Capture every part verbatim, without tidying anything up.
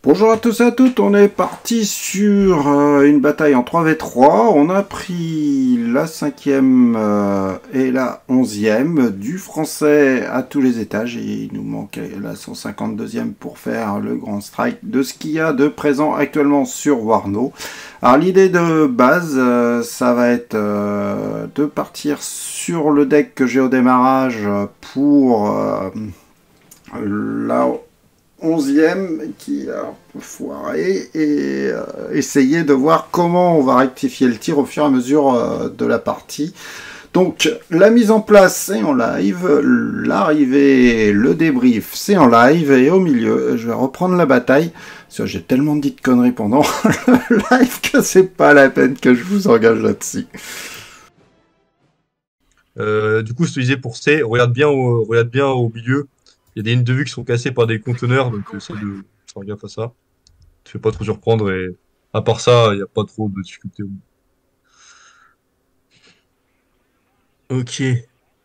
Bonjour à tous et à toutes, on est parti sur euh, une bataille en trois v trois. On a pris la cinquième euh, et la onzième, du français à tous les étages, et il nous manque la cent cinquante-deuxième pour faire le grand strike de ce qu'il y a de présent actuellement sur Warno. Alors l'idée de base, euh, ça va être euh, de partir sur le deck que j'ai au démarrage pour euh, la onzième qui a foiré et euh, essayer de voir comment on va rectifier le tir au fur et à mesure euh, de la partie. Donc la mise en place c'est en live, l'arrivée, le débrief c'est en live, et au milieu je vais reprendre la bataille parce que j'ai tellement dit de conneries pendant le live que c'est pas la peine que je vous engage là-dessus. Euh, du coup, je te disais pour C, regarde bien au, regarde bien au milieu. Il y a des lignes de vue qui sont cassées par des conteneurs, donc essaie de faire gaffe à ça. Tu fais pas trop surprendre, et à part ça, il n'y a pas trop de difficultés. Ok. Il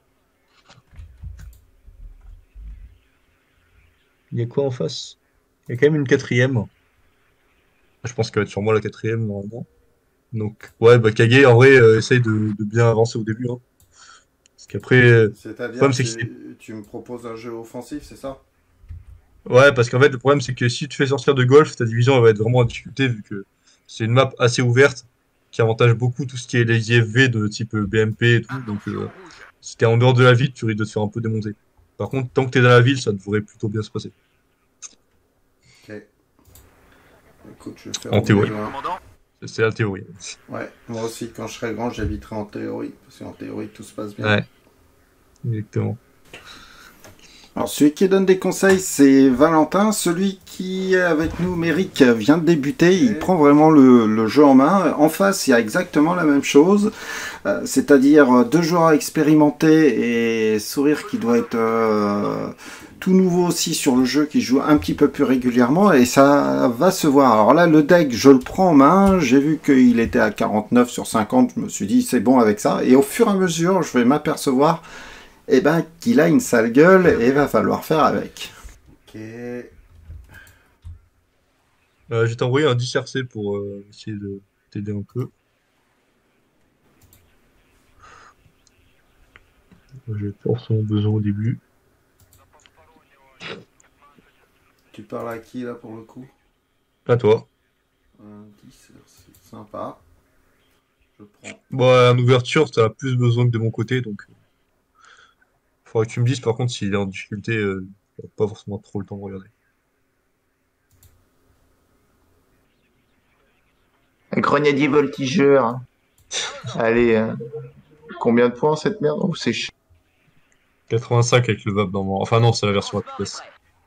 y a quoi en face? Il y a quand même une quatrième. Je pense qu'elle va être sur moi la quatrième normalement. Donc ouais, bah Kage, en vrai, euh, essaye de, de bien avancer au début, hein. Parce qu'après, euh, le C'est-à-dire problème c'est que c'est... tu, tu me proposes un jeu offensif, c'est ça? Ouais, parce qu'en fait, le problème c'est que si tu fais sortir de golf, ta division elle va être vraiment en difficulté vu que c'est une map assez ouverte qui avantage beaucoup tout ce qui est les I F V de type B M P et tout. Donc euh, si t'es en dehors de la ville, tu risques de te faire un peu démonter. Par contre, tant que t'es dans la ville, ça devrait plutôt bien se passer. Ok. Écoute, je vais faire En au mieux, théorie. hein. C'est la théorie. Ouais, moi aussi, quand je serai grand, j'habiterai en théorie. Parce qu'en théorie, tout se passe bien. Ouais, exactement. Alors, celui qui donne des conseils, c'est Valentin. Celui qui est avec nous, Méric, vient de débuter. Il prend vraiment le, le jeu en main. En face, il y a exactement la même chose. Euh, C'est-à-dire deux joueurs expérimentés et Sourire qui doit être euh, tout nouveau aussi sur le jeu, qui joue un petit peu plus régulièrement. Et ça va se voir. Alors là, le deck, je le prends en main. J'ai vu qu'il était à quarante-neuf sur cinquante. Je me suis dit, c'est bon avec ça. Et au fur et à mesure, je vais m'apercevoir eh ben, qu'il a une sale gueule et va falloir faire avec. Ok. Euh, je vais t'envoyer un dix R C pour euh, essayer de t'aider un peu. J'ai forcément besoin au début. Tu parles à qui là pour le coup? À toi. Un dix, c'est sympa. Je prends. Bon, en ouverture, t'as plus besoin que de mon côté, donc euh, faudra que tu me dises par contre s'il est en difficulté, euh, t'as pas forcément trop le temps de regarder. Un grenadier voltigeur. Allez, euh, combien de points cette merde? Oh, c'est ch... quatre-vingt-cinq avec le V A P normalement. Enfin non, c'est la version à pièce.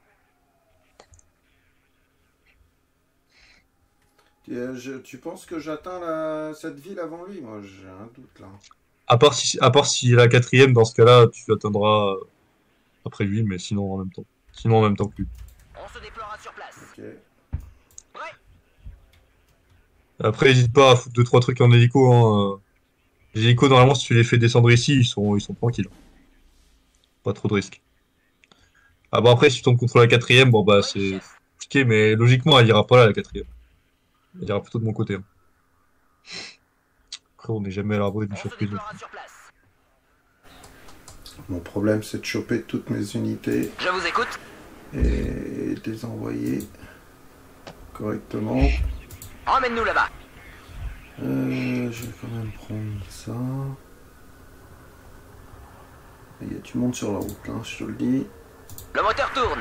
Tu, euh, je- tu penses que j'atteins la- cette ville avant lui? Moi, j'ai un doute là. À part si, à part si la quatrième, dans ce cas-là, tu atteindras euh, après lui, mais sinon en même temps. Sinon en même temps que lui. On se déploiera sur place. Ok. Ouais. Après, n'hésite pas à foutre deux trois trucs en hélico, hein. euh. Les hélicos, normalement, si tu les fais descendre ici, ils sont, ils sont tranquilles. Pas trop de risques. Ah bon, après, si tu tombes contre la quatrième, bon bah Oui, c'est chef. compliqué, mais logiquement, elle ira pas là, la quatrième. Elle ira plutôt de mon côté, hein. Après, on n'est jamais à l'abri d'une On se surprise non déploiera plus. sur place. Mon problème, c'est de choper toutes mes unités Je vous écoute. et de les envoyer correctement. Emmène-nous là-bas. Euh, je vais quand même prendre ça. Il y a du monde sur la route, hein, je te le dis. Le moteur tourne.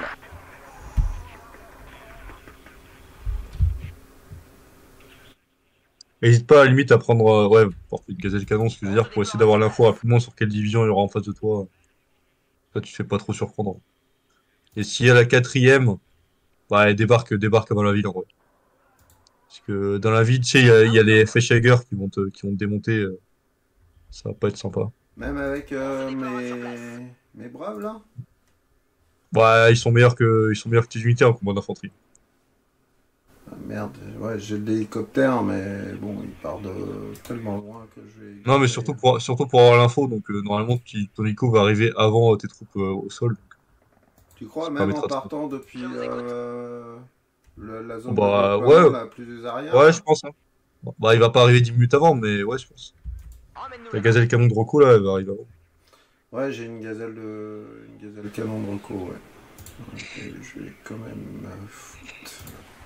N'hésite pas à la limite à prendre, euh, ouais, porter une gazelle canon, ce que je veux dire, pour essayer d'avoir l'info rapidement sur quelle division il y aura en face de toi. Ça, tu te fais pas trop surprendre. Et s'il y a la quatrième, bah, elle débarque, débarque avant la ville, en vrai. Parce que dans la ville, tu sais, il y a, il y a les Feshagers qui vont te, qui vont te démonter, euh, ça va pas être sympa. Même avec euh, mes... mes braves là? Ouais, ils sont meilleurs que, ils sont meilleurs que tes unités en combat d'infanterie. Ah, merde, ouais, j'ai l'hélicoptère, mais bon, il part de tellement loin que je vais Non, mais galérer. surtout pour, surtout pour avoir l'info, donc euh, normalement, tu- ton hélico va arriver avant euh, tes troupes euh, au sol, donc Tu ça crois, te même en permettra de... partant depuis... Je vous écoute. Euh... Le- la zone de Bah, déploiement, ouais, là, plus arrière. ouais, je pense, hein. Bon, bah, il va pas arriver dix minutes avant, mais ouais, je pense. Emmène-nous La là-bas. gazelle canon de Rocco, là, elle va arriver avant. Ouais, j'ai une gazelle de... une gazelle canon de Rocco, ouais. Ok, je vais quand même euh, foutre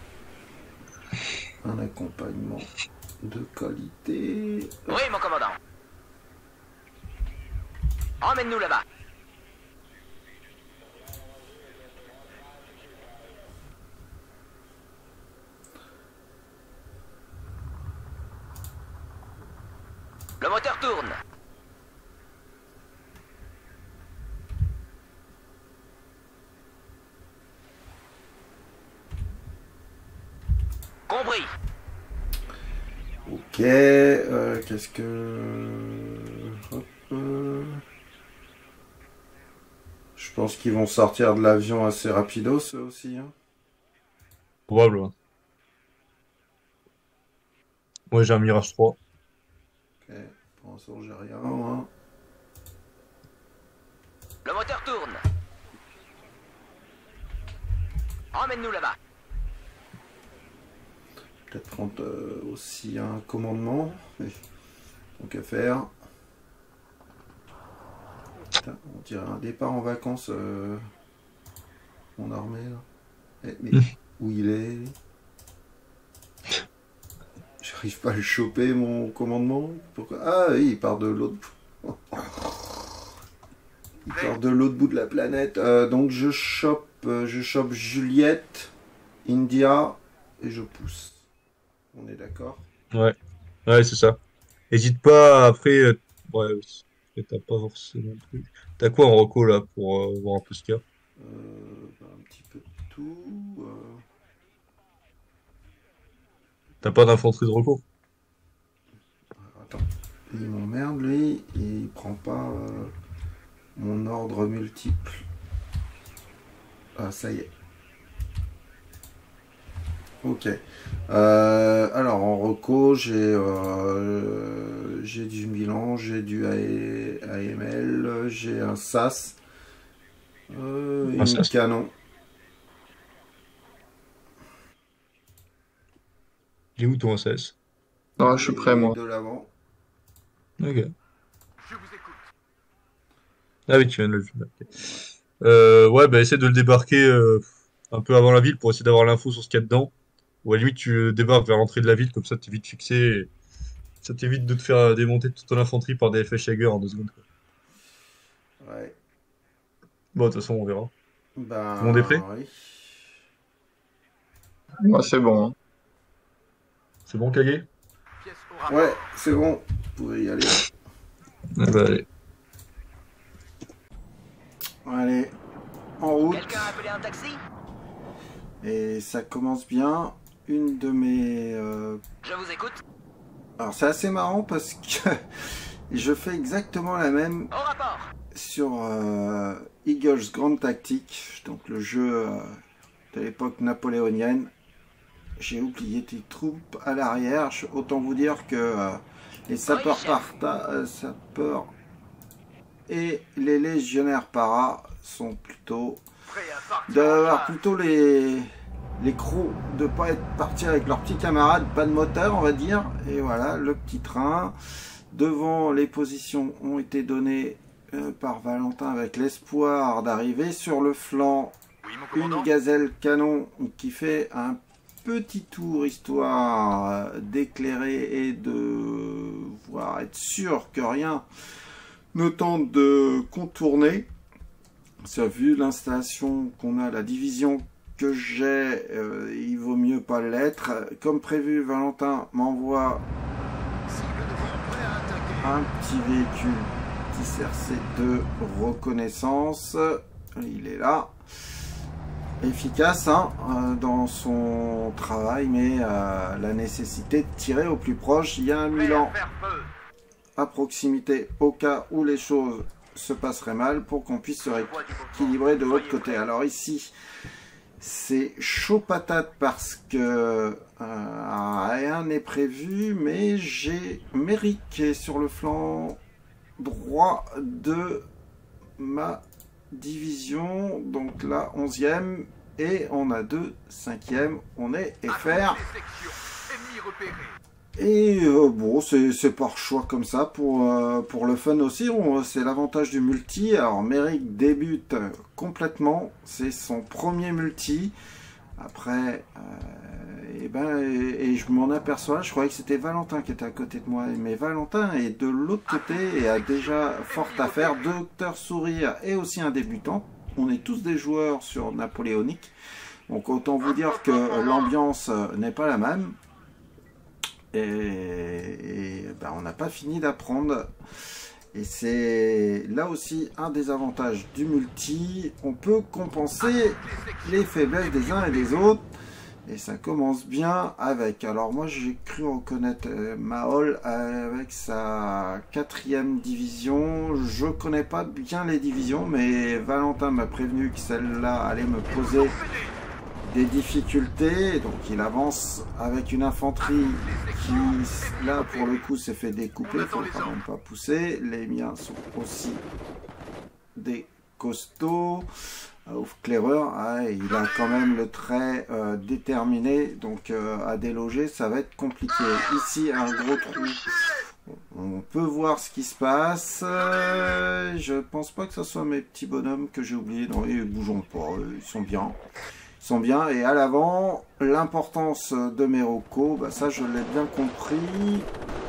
un accompagnement de qualité. Oui, mon commandant. Emmène-nous là-bas. Le moteur tourne. Compris. Ok, euh, qu'est-ce que... Hop, euh, je pense qu'ils vont sortir de l'avion assez rapidos, eux aussi. Hein. Probable, ouais. Moi, j'ai un Mirage trois. Ok, pour l'instant, j'ai rien. Hein. Le moteur tourne. Emmène-nous là-bas. Peut-être prendre euh, aussi un commandement. Et- Donc à faire. Putain, on dirait un départ en vacances. Euh, mon armée là. Eh, mais où il est? J'arrive pas à le choper mon commandement. Pourquoi? Ah oui, il part de l'autre. Il part de l'autre bout de la planète. Euh, donc je chope, euh, je chope Juliette, India et je pousse. On est d'accord? Ouais, ouais, c'est ça. Hésite pas, après, euh, ouais, après, t'as pas forcément de truc. T'as quoi en reco, là, pour euh, voir un peu ce qu'il y a? Euh, bah, un petit peu de tout. euh. T'as pas d'infanterie de reco? Attends, il m'emmerde lui, et il prend pas euh, mon ordre multiple. Ah, ça y est. Ok. Euh, alors en reco, j'ai euh, j'ai du Milan, j'ai du A M L, j'ai un S A S, euh, Ah, une ça, canon. il est où ton S S? Non, je suis prêt, moi. De l'avant. Ok. Ah oui, tu viens de le filmer. Ok. Euh, ouais, bah essaie de le débarquer euh, un peu avant la ville pour essayer d'avoir l'info sur ce qu'il y a dedans. Ou à la limite, tu le débarques vers l'entrée de la ville, comme ça t'es vite fixé. Et ça t'évite de te faire démonter toute ton infanterie par des F H Jagger en deux secondes, quoi. Ouais. Bon, de toute façon, on verra. Tout le monde est Ben prêt? oui. Moi, c'est bon. Hein. C'est bon, Kage? Pièce au rapport. Ouais, c'est bon. Vous pouvez y aller. Ah bah, allez. Allez, en route. Quelqu'un a appelé un taxi? Et ça commence bien. Une de mes... euh, Je vous écoute. Alors c'est assez marrant parce que je fais exactement la même Au rapport. sur euh, Eagles Grand Tactique, donc le jeu euh, de l'époque napoléonienne. J'ai oublié des troupes à l'arrière. Je- Autant vous dire que euh, les sapeurs chef. parta, euh, sapeurs et les légionnaires para sont plutôt Prêt à partir. d'avoir plutôt les les crocs de pas être partis avec leurs petits camarades, pas de moteur on va dire, et voilà le petit train devant. Les positions ont été données euh, par Valentin avec l'espoir d'arriver sur le flanc. Oui, mon Une commandant. gazelle canon qui fait un petit tour histoire euh, d'éclairer et de voir, être sûr que rien ne tente de contourner. Ça, vu l'installation qu'on a, la division que j'ai, euh, il vaut mieux pas l'être. Comme prévu, Valentin m'envoie un petit véhicule, petit C R C de reconnaissance. Il est là. Efficace hein, euh, dans son travail, mais euh, la nécessité de tirer au plus proche. Il y a un Prêt Milan à faire feu. à proximité au cas où les choses se passeraient mal pour qu'on puisse se rééquilibrer de l'autre côté. Alors ici, c'est chaud patate parce que euh, rien n'est prévu, mais j'ai Merrick qui est sur le flanc droit de ma division, donc la onzième, et on a deux cinquièmes, on est F R. Et euh, bon, c'est par choix comme ça, pour, euh, pour le fun aussi, c'est l'avantage du multi. Alors Merrick débute complètement, c'est son premier multi. Après, euh, et, ben, et, et je m'en aperçois, je croyais que c'était Valentin qui était à côté de moi, mais Valentin est de l'autre côté et a déjà fort à faire. Docteur Sourire est aussi un débutant, on est tous des joueurs sur Napoléonique, donc autant vous dire que l'ambiance n'est pas la même. Et, et ben on n'a pas fini d'apprendre, et c'est là aussi un des avantages du multi, on peut compenser les faiblesses des uns et des autres, et ça commence bien avec, alors moi j'ai cru reconnaître euh, Mahol avec sa quatrième division. Je connais pas bien les divisions, mais Valentin m'a prévenu que celle-là allait me poser des difficultés, donc il avance avec une infanterie qui, là pour le coup, s'est fait découper, il ne faut quand même pas pousser. Les miens sont aussi des costauds. Claireur, ah, il a quand même le trait euh, déterminé, donc euh, à déloger ça va être compliqué. Ici un gros trou, on peut voir ce qui se passe. euh, je pense pas que ce soit mes petits bonhommes que j'ai oubliés, non, ils bougeront pas, ils sont bien. Ils sont bien, et à l'avant, l'importance de mes recos, bah ça je l'ai bien compris.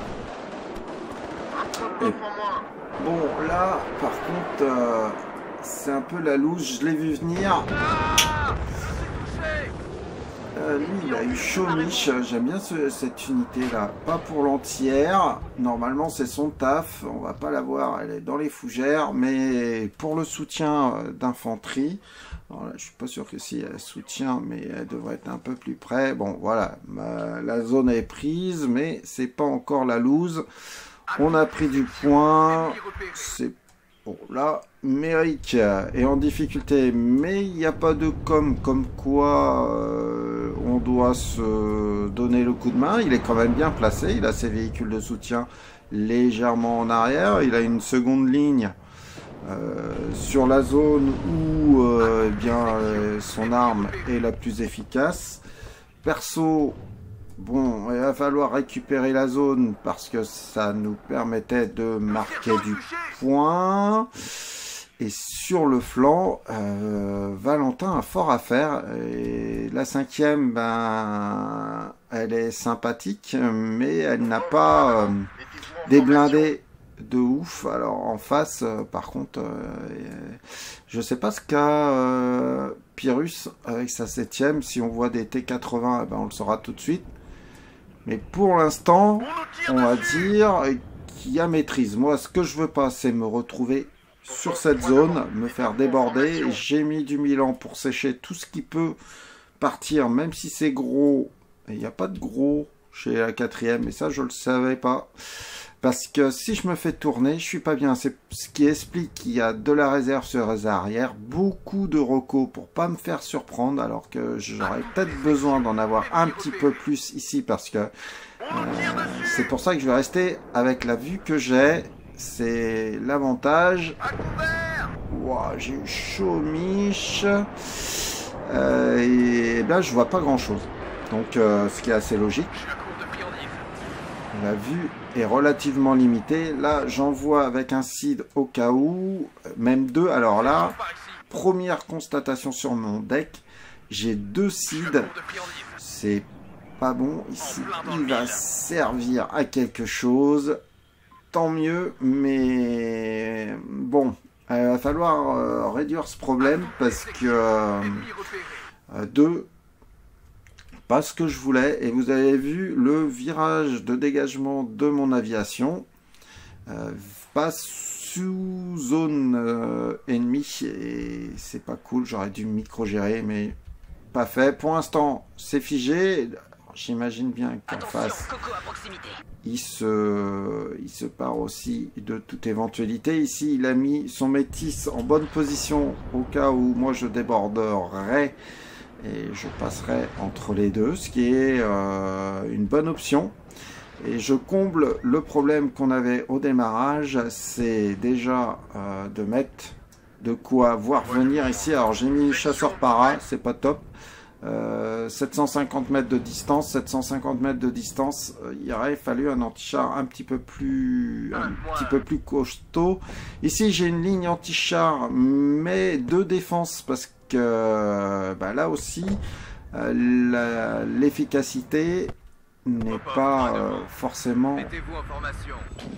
Et bon, là, par contre, euh, c'est un peu la loose, je l'ai vu venir. Euh, lui, il a eu chaud mich, j'aime bien ce, cette unité-là. Pas pour l'entière, normalement c'est son taf, on va pas la voir, elle est dans les fougères, mais pour le soutien d'infanterie, alors là, je suis pas sûr que si elle soutient, mais elle devrait être un peu plus près. Bon, voilà, ma, la zone est prise, mais c'est pas encore la loose. On a pris du point. C'est bon, là, Merrick est en difficulté, mais il n'y a pas de com, comme quoi euh, on doit se donner le coup de main. Il est quand même bien placé, il a ses véhicules de soutien légèrement en arrière, il a une seconde ligne. Euh, sur la zone où euh, eh bien, euh, son arme est la plus efficace. Perso, bon, il va falloir récupérer la zone parce que ça nous permettait de marquer du point. Et sur le flanc, euh, Valentin a fort à faire. Et la cinquième, ben, elle est sympathique, mais elle n'a pas euh, des blindés de ouf. Alors en face, euh, par contre, euh, je sais pas ce qu'a euh, Pyrrhus avec sa septième. Si on voit des T quatre-vingts, eh ben, on le saura tout de suite. Mais pour l'instant, on va dire qu'il y a maîtrise. Moi, ce que je veux pas, c'est me retrouver sur cette zone, me faire déborder. J'ai mis du Milan pour sécher tout ce qui peut partir, même si c'est gros. Il n'y a pas de gros chez la quatrième, et ça, je le savais pas. Parce que si je me fais tourner, je suis pas bien. C'est ce qui explique qu'il y a de la réserve sur les arrières, beaucoup de recos pour pas me faire surprendre, alors que j'aurais peut-être besoin d'en avoir un petit peu plus ici, parce que euh, c'est pour ça que je vais rester avec la vue que j'ai. C'est l'avantage. Wow, j'ai eu chaud mich. Euh, et ben je vois pas grand chose. Donc euh, ce qui est assez logique. La vue est relativement limitée. Là, j'envoie avec un seed au cas où, même deux. Alors là, première constatation sur mon deck, j'ai deux seeds. C'est pas bon. Ici, il va servir à quelque chose. Tant mieux, mais bon, il va falloir euh, réduire ce problème parce que euh, deux. Pas ce que je voulais, et vous avez vu le virage de dégagement de mon aviation euh, passe sous zone euh, ennemie, et c'est pas cool. J'aurais dû micro-gérer, mais pas fait. Pour l'instant, c'est figé. J'imagine bien qu'en face, il se, il se part aussi de toute éventualité. Ici, il a mis son métis en bonne position au cas où moi je déborderais. Et je passerai entre les deux, ce qui est euh, une bonne option. Et je comble le problème qu'on avait au démarrage, c'est déjà euh, de mettre de quoi voir venir ici. Alors j'ai mis chasseur para, c'est pas top. Euh, sept cent cinquante mètres de distance, sept cent cinquante mètres de distance, euh, il aurait fallu un anti-char un petit peu plus un petit peu plus costaud. Ici j'ai une ligne anti-char mais de défense parce que bah, là aussi euh, l'efficacité n'est pas euh, forcément. Mettez-vous en formation.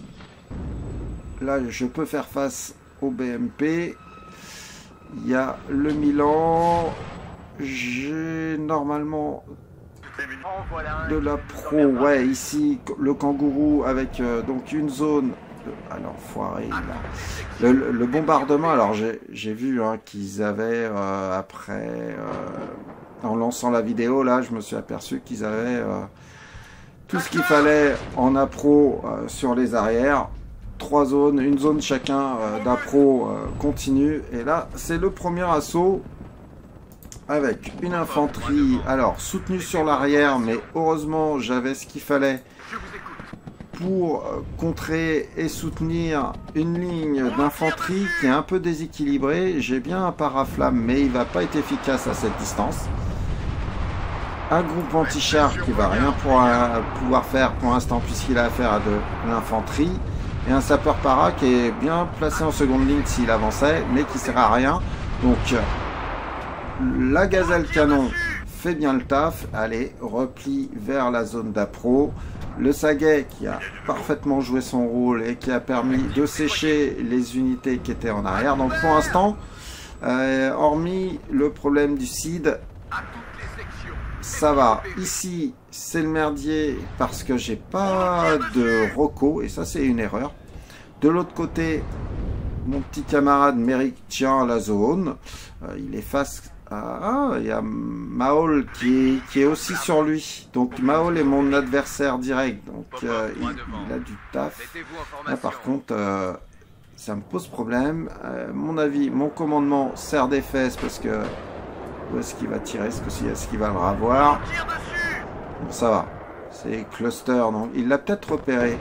Là je peux faire face au B M P. Il y a le Milan. J'ai normalement En voilà un de la qui pro, nous emmerdera. ouais, ici le kangourou avec euh, donc une zone, alors foiré là. Le, le- le bombardement, alors j'ai j'ai vu hein, qu'ils avaient euh, après, euh, en lançant la vidéo là, je me suis aperçu qu'ils avaient euh, tout ce qu'il fallait en appro euh, sur les arrières. Trois zones, une zone chacun euh, d'appro euh, continue, et là c'est le premier assaut. Avec une infanterie, alors soutenue sur l'arrière, mais heureusement j'avais ce qu'il fallait Je vous écoute. pour euh, contrer et soutenir une ligne d'infanterie qui est un peu déséquilibrée. J'ai bien un paraflamme, mais il va pas être efficace à cette distance. Un groupe anti-char qui va rien pour, euh, pouvoir faire pour l'instant puisqu'il a affaire à de l'infanterie. Et un sapeur para qui est bien placé en seconde ligne s'il avançait, mais qui sert à rien. Donc la gazelle canon fait bien le taf. Allez, repli vers la zone d'appro. Le Saguet qui a parfaitement joué son rôle et qui a permis de sécher les unités qui étaient en arrière. Donc pour l'instant, euh, hormis le problème du C I D, À toutes les sections. ça va. Ici, c'est le merdier parce que j'ai pas de Rocco et ça c'est une erreur. De l'autre côté, mon petit camarade Merrick tient la zone. Euh, il est face. Ah, il y a Maol qui est, qui est aussi sur lui. Donc Maol est mon adversaire direct. Donc euh, il, il a du taf. Mettez-vous en Là formation. par contre, euh, ça me pose problème. Euh, mon avis, mon commandement serre des fesses parce que où est-ce qu'il va tirer? Est-ce que- est-ce qu'il va le ravoir? Tire dessus. Bon, ça va. C'est cluster, donc il l'a peut-être repéré.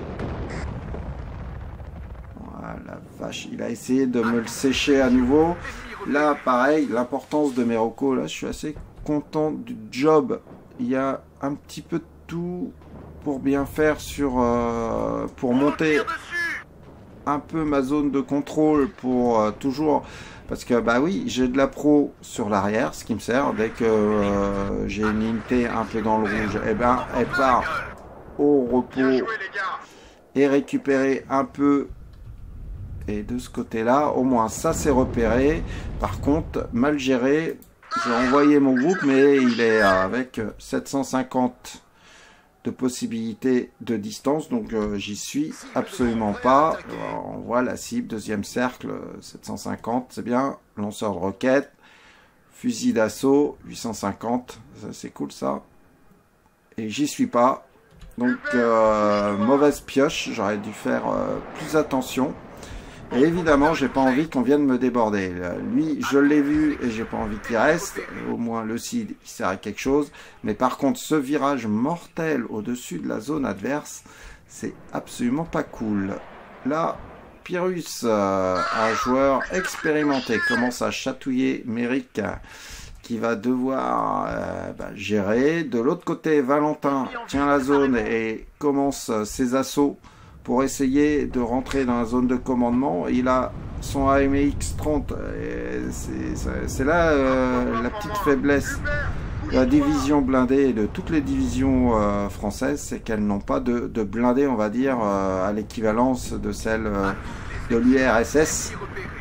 Voilà, vache. Il a essayé de me le sécher à nouveau. Là, pareil, l'importance de mes recos, là, je suis assez content du job. Il y a un petit peu de tout pour bien faire sur... euh, pour monter Tire dessus. un peu ma zone de contrôle pour euh, toujours... Parce que, bah oui, j'ai de la pro sur l'arrière, ce qui me sert. Dès que euh, j'ai une unité un peu dans le rouge, eh ben, elle part au repos Bien joué les gars. et récupérer un peu. Et de ce côté-là, au moins ça c'est repéré. Par contre, mal géré, j'ai envoyé mon groupe, mais il est avec sept cent cinquante de possibilités de distance, donc euh, j'y suis absolument pas. Euh, on voit la cible, deuxième cercle, sept cent cinquante, c'est bien. Lanceur de roquettes, fusil d'assaut, huit cent cinquante, c'est cool ça. Et j'y suis pas. Donc euh, mauvaise pioche, j'aurais dû faire euh, plus attention. Et évidemment, j'ai pas envie qu'on vienne me déborder. Lui, je l'ai vu et j'ai pas envie qu'il reste. Au moins, le C I D, il sert à quelque chose. Mais par contre, ce virage mortel au-dessus de la zone adverse, c'est absolument pas cool. Là, Pyrrhus, euh, un joueur expérimenté, commence à chatouiller Merrick, qui va devoir euh, bah, gérer. De l'autre côté, Valentin tient la zone et commence ses assauts pour essayer de rentrer dans la zone de commandement. Il a son A M X trente. C'est là euh, la petite faiblesse de la division blindée et de toutes les divisions euh, françaises, c'est qu'elles n'ont pas de, de blindés, on va dire, euh, à l'équivalence de celle euh, de l'U R S S,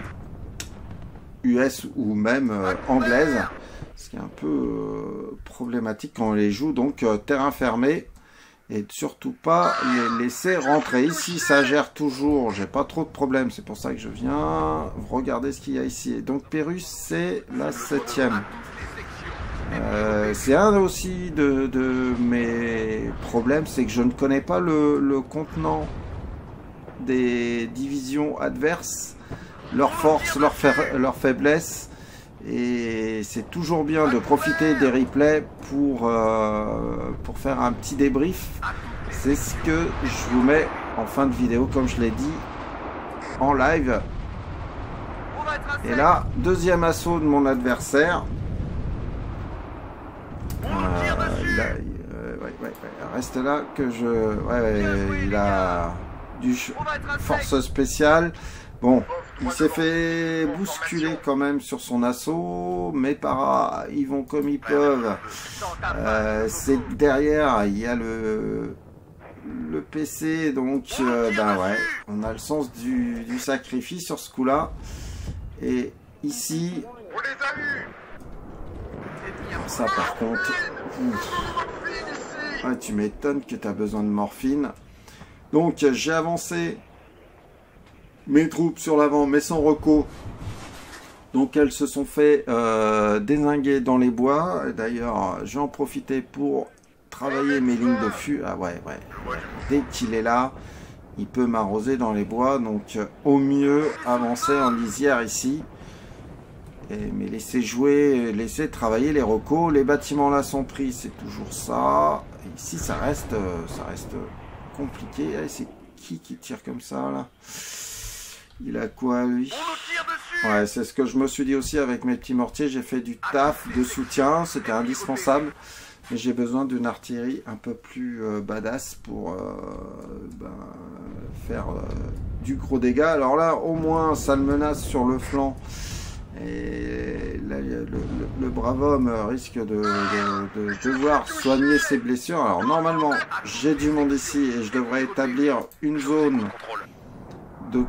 U S ou même euh, anglaise. Ce qui est un peu euh, problématique quand on les joue. Donc euh, terrain fermé. Et surtout pas les laisser rentrer. Ici, ça gère toujours. J'ai pas trop de problèmes. C'est pour ça que je viens regarder ce qu'il y a ici. Et donc, Pyrrhus, c'est la septième. Euh, c'est un aussi de, de mes problèmes. C'est que je ne connais pas le, le contenant des divisions adverses. Leurs forces, leurs fa leur faiblesses. Et c'est toujours bien de profiter des replays pour, euh, pour faire un petit débrief. C'est ce que je vous mets en fin de vidéo, comme je l'ai dit, en live. On va être un Et là, deuxième assaut de mon adversaire. Euh, là, euh, ouais, ouais, ouais, reste là que je... Ouais, il a du force spéciale. Bon, il s'est fait bousculer quand même sur son assaut. Mes paras, ils vont comme ils peuvent. Euh, c'est derrière, il y a le... le P C, donc euh, ben ouais, on a le sens du, du sacrifice sur ce coup-là. Et ici, On les a eus. ça par contre, ouais, tu m'étonnes que tu as besoin de morphine. Donc j'ai avancé mes troupes sur l'avant, mais sans reco. Donc elles se sont fait euh, dézinguer dans les bois. D'ailleurs, je vais en profiter pour travailler mes lignes de fût. Ah ouais, ouais. Dès qu'il est là, il peut m'arroser dans les bois. Donc au mieux, avancer en lisière ici. Et, mais laisser jouer, laisser travailler les recos. Les bâtiments là sont pris, c'est toujours ça. Et ici, ça reste, ça reste compliqué. C'est qui qui tire comme ça là? Il a quoi lui? On nous tire dessus. Ouais, c'est ce que je me suis dit aussi avec mes petits mortiers. J'ai fait du taf de soutien, c'était indispensable. Mais j'ai besoin d'une artillerie un peu plus euh, badass pour euh, ben, faire euh, du gros dégât. Alors là, au moins, ça le menace sur le flanc. Et là, le, le, le brave homme risque de, de, de devoir soigner ses blessures. Alors normalement, j'ai du monde ici et je devrais établir une zone de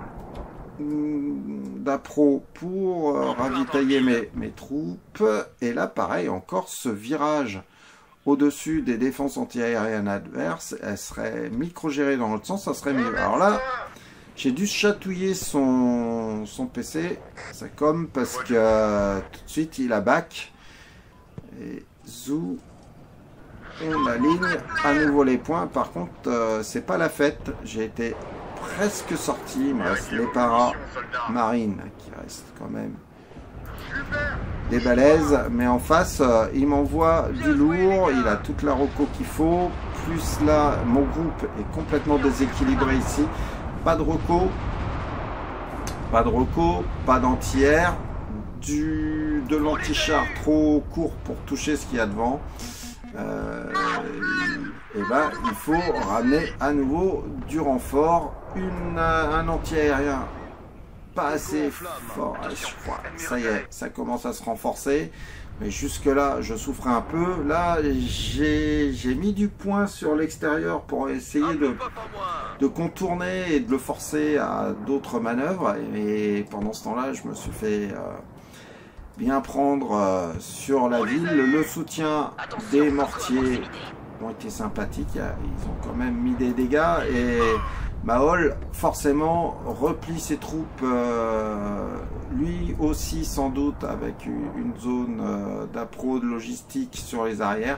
d'appro pour euh, ravitailler mes, mes troupes. Et là, pareil, encore ce virage au-dessus des défenses antiaériennes adverses, elle serait micro-gérée dans l'autre sens, ça serait mieux. Alors là, j'ai dû chatouiller son, son P C, c'est comme parce que euh, tout de suite il a back. Et zou, on aligne à nouveau les points. Par contre, euh, c'est pas la fête. J'ai été presque sorti. Il me reste les paras marines qui restent quand même des balaises. Mais en face, euh, il m'envoie du lourd. Il a toute la reco qu'il faut. Plus là, mon groupe est complètement déséquilibré ici. Pas de reco, pas de reco, pas d'anti-air, du de l'anti-char trop court pour toucher ce qu'il y a devant. Euh, et ben il faut ramener à nouveau du renfort, une, un anti-aérien pas assez fort. Je crois, ça y est, ça commence à se renforcer. Mais jusque là, je souffrais un peu. Là, j'ai mis du point sur l'extérieur pour essayer de, de contourner et de le forcer à d'autres manœuvres. Et pendant ce temps-là, je me suis fait euh, bien prendre euh, sur la ville. Le soutien des mortiers ont été sympathiques. Ils ont quand même mis des dégâts. Et Mahol, forcément, replie ses troupes, euh, lui aussi sans doute, avec une zone euh, d'appro de logistique sur les arrières.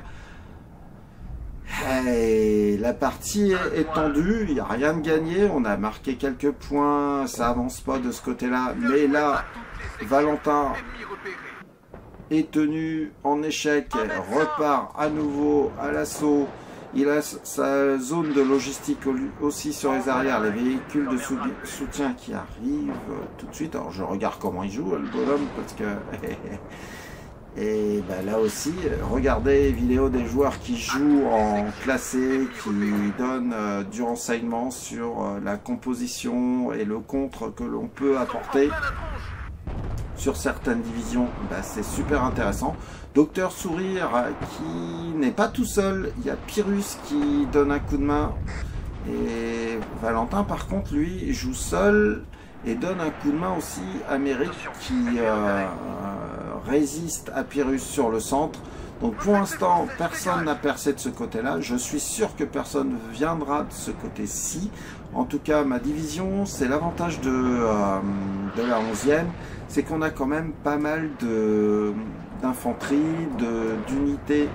Et la partie est, est tendue, il n'y a rien de gagné, on a marqué quelques points, ça avance pas de ce côté-là. Mais là, Valentin est tenu en échec, repart à nouveau à l'assaut. Il a sa zone de logistique aussi sur les arrières, les véhicules de soutien qui arrivent tout de suite. Alors je regarde comment il joue, le bonhomme, parce que... Et ben là aussi, regardez les vidéos des joueurs qui jouent en classé, qui donnent euh, du renseignement sur euh, la composition et le contre que l'on peut apporter sur certaines divisions. Ben, c'est super intéressant. Docteur Sourire qui n'est pas tout seul, il y a Pyrrhus qui donne un coup de main et Valentin par contre lui joue seul et donne un coup de main aussi à Méric qui euh, résiste à Pyrrhus sur le centre. Donc pour l'instant personne n'a percé de ce côté là, je suis sûr que personne viendra de ce côté-ci. En tout cas ma division, c'est l'avantage de, euh, de la onzième, c'est qu'on a quand même pas mal de d'infanterie, d'unités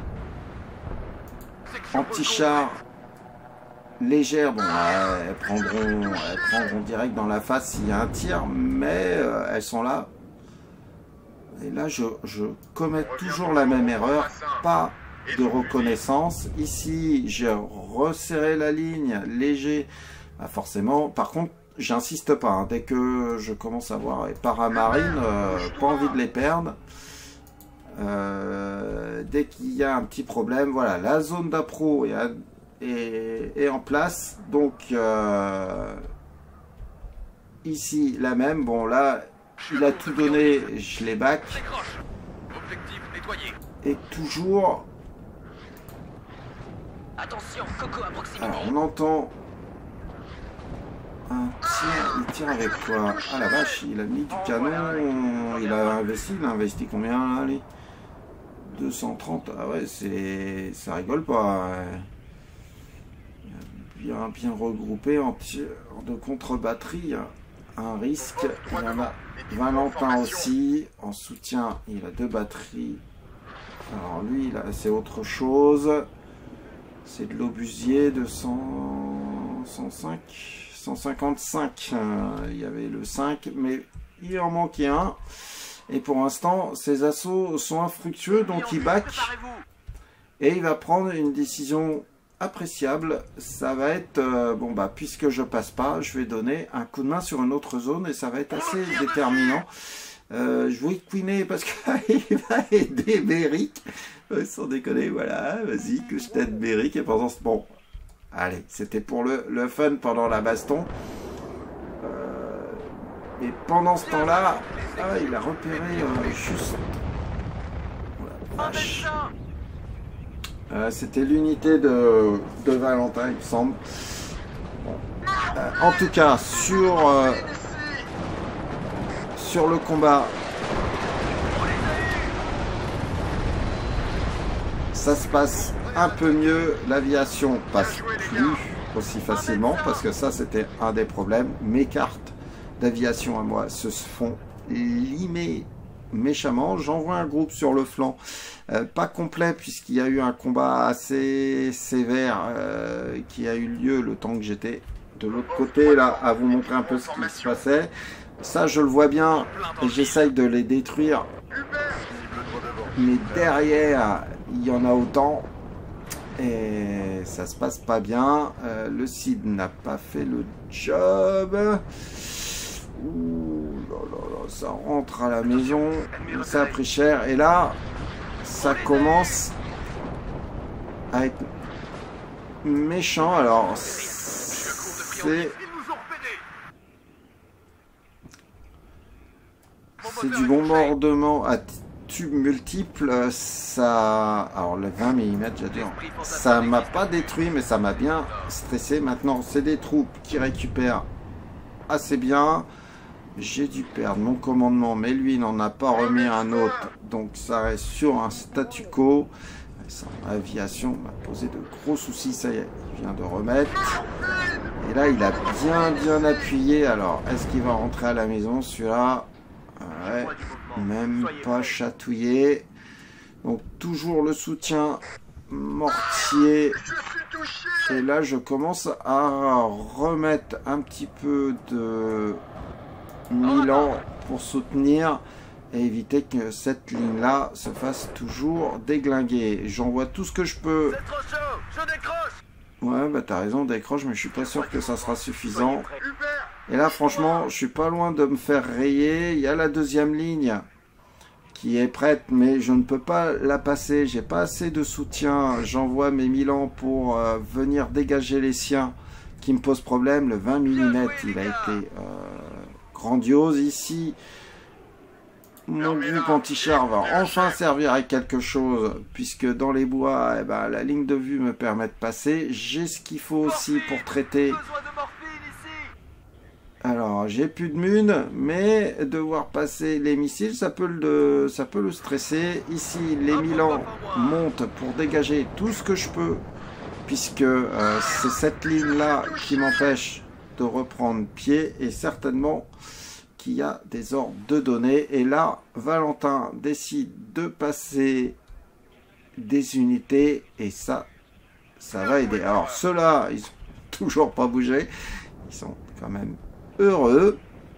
anti-chars légères. Bon, elles prendront, elles prendront direct dans la face s'il y a un tir, mais euh, elles sont là. Et là, je, je commets toujours la même erreur, pas de reconnaissance. Ici, j'ai resserré la ligne léger, bah forcément. Par contre, j'insiste pas. Hein. Dès que je commence à voir les paramarines, euh, pas envie de les perdre. Euh, dès qu'il y a un petit problème, voilà, la zone d'appro est, est, est en place. Donc, euh, ici, la même. Bon, là, il a tout donné, je les back. Et toujours... Attention, Coco à proximité. Alors, on entend un tir. Il tire avec quoi? Ah la vache, il a mis du canon. Il a investi. Il a investi combien là, allez, deux cent trente. Ah ouais, c'est, ça rigole pas. Ouais. Bien, bien regroupé en tir de contre-batterie. Un risque. Il y en a Valentin aussi. En soutien, il a deux batteries. Alors lui, là, c'est autre chose. C'est de l'obusier de cent, cent cinq, cent cinquante-cinq. Euh, il y avait le cinq, mais il en manquait un. Et pour l'instant, ses assauts sont infructueux, donc il back. Et il va prendre une décision appréciable. Ça va être, euh, bon bah, puisque je passe pas, je vais donner un coup de main sur une autre zone et ça va être assez déterminant. Euh, je vais queener parce qu'il va aider Béric. Sans déconner, voilà, vas-y, que je t'aide Béric. Et pendant ce... Bon, allez, c'était pour le, le fun pendant la baston. Euh, et pendant ce temps-là, ah, il a repéré euh, juste... Voilà, vache. Euh, c'était l'unité de, de Valentin, il me semble. Bon. Euh, en tout cas, sur... Euh, sur le combat, ça se passe un peu mieux. L'aviation passe plus aussi facilement parce que ça c'était un des problèmes. Mes cartes d'aviation à moi se font limer méchamment. J'envoie un groupe sur le flanc, euh, pas complet puisqu'il y a eu un combat assez sévère euh, qui a eu lieu le temps que j'étais de l'autre côté là à vous montrer un peu ce qui se passait. Ça, je le vois bien et j'essaye de les détruire. Mais derrière, il y en a autant. Et ça se passe pas bien. Euh, le C I D n'a pas fait le job. Ouh là là là, ça rentre à la maison. Ça a pris cher. Et là, ça commence à être méchant. Alors, c'est... C'est du bombardement à tubes multiples, ça... Alors le vingt millimètres, j'adore. Ça m'a pas détruit, mais ça m'a bien stressé. Maintenant, c'est des troupes qui récupèrent assez bien. J'ai dû perdre mon commandement, mais lui, il n'en a pas remis un autre. Donc ça reste sur un statu quo. Son aviation m'a posé de gros soucis, ça y est, il vient de remettre. Et là, il a bien, bien appuyé. Alors, est-ce qu'il va rentrer à la maison, celui-là? Ouais, même pas chatouillé. Donc toujours le soutien mortier. Et là je commence à remettre un petit peu de Milan pour soutenir et éviter que cette ligne là se fasse toujours déglinguer. J'envoie tout ce que je peux. Ouais, bah t'as raison, décroche, mais je suis pas sûr que ça sera suffisant. Et là, franchement, je suis pas loin de me faire rayer. Il y a la deuxième ligne qui est prête, mais je ne peux pas la passer. J'ai pas assez de soutien. J'envoie mes Milan pour euh, venir dégager les siens qui me posent problème. Le vingt millimètres, il a été euh, grandiose ici. Mon groupe anti-char va enfin servir à quelque chose, puisque dans les bois, eh ben, la ligne de vue me permet de passer. J'ai ce qu'il faut aussi pour traiter. Alors, j'ai plus de mune, mais devoir passer les missiles, ça peut le, ça peut le stresser. Ici, les Milan montent pour dégager tout ce que je peux, puisque euh, c'est cette ligne-là qui m'empêche de reprendre pied, et certainement qu'il y a des ordres de donner. Et là, Valentin décide de passer des unités, et ça, ça va aider. Alors, ceux-là, ils sont toujours pas bougé. Ils sont quand même heureux.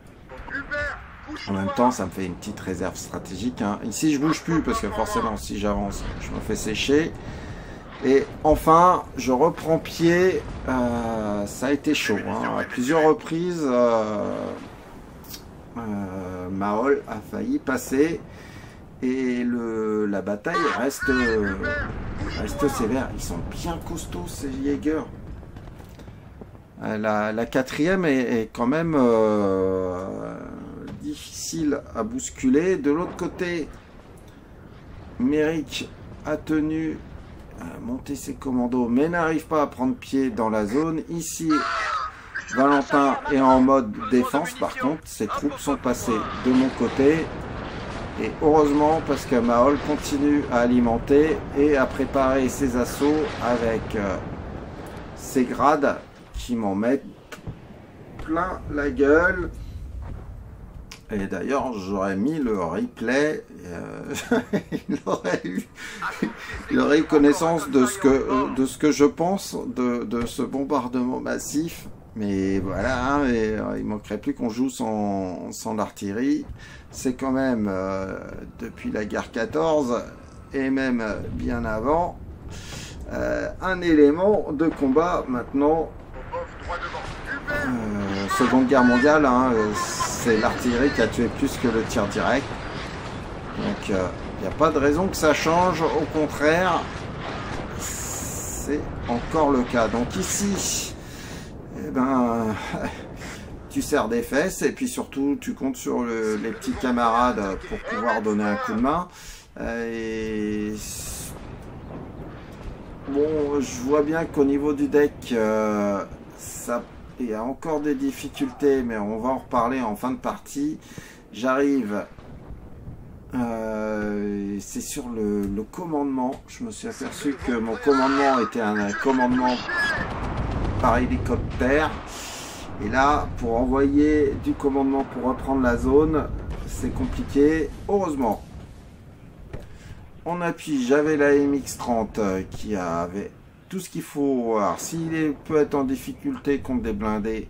En même temps, ça me fait une petite réserve stratégique. Hein. Ici, je bouge plus parce que forcément, si j'avance, je me fais sécher. Et enfin, je reprends pied. Euh, ça a été chaud. Hein. À plusieurs reprises, euh, euh, Mahol a failli passer. Et le, la bataille reste, reste sévère. Ils sont bien costauds, ces Jaeger. La, la quatrième est, est quand même euh, difficile à bousculer. De l'autre côté, Merrick a tenu à monter ses commandos, mais n'arrive pas à prendre pied dans la zone. Ici, Valentin est en mode défense. Par contre, ses troupes sont passées de mon côté. Et heureusement, parce que Mahol continue à alimenter et à préparer ses assauts avec euh, ses grades qui m'en mettent plein la gueule. Et d'ailleurs, j'aurais mis le replay. Euh, il, aurait eu, il aurait eu connaissance de ce que, de ce que je pense de, de ce bombardement massif. Mais voilà, hein, et, euh, il manquerait plus qu'on joue sans, sans l'artillerie. C'est quand même, euh, depuis la guerre quatorze, et même bien avant, euh, un élément de combat maintenant. Euh, Seconde Guerre mondiale, hein, c'est l'artillerie qui a tué plus que le tir direct. Donc il euh, n'y a pas de raison que ça change, au contraire, c'est encore le cas. Donc ici, eh ben, tu serres des fesses et puis surtout tu comptes sur le, les petits camarades pour pouvoir donner un coup de main. Et bon, je vois bien qu'au niveau du deck, euh, ça, il y a encore des difficultés, mais on va en reparler en fin de partie. J'arrive, euh, c'est sur le, le commandement. Je me suis aperçu que mon commandement était un, un commandement par hélicoptère. Et là, pour envoyer du commandement pour reprendre la zone, c'est compliqué. Heureusement, on appuie. J'avais la M X trente qui avait tout ce qu'il faut. Alors, s'il peut être en difficulté contre des blindés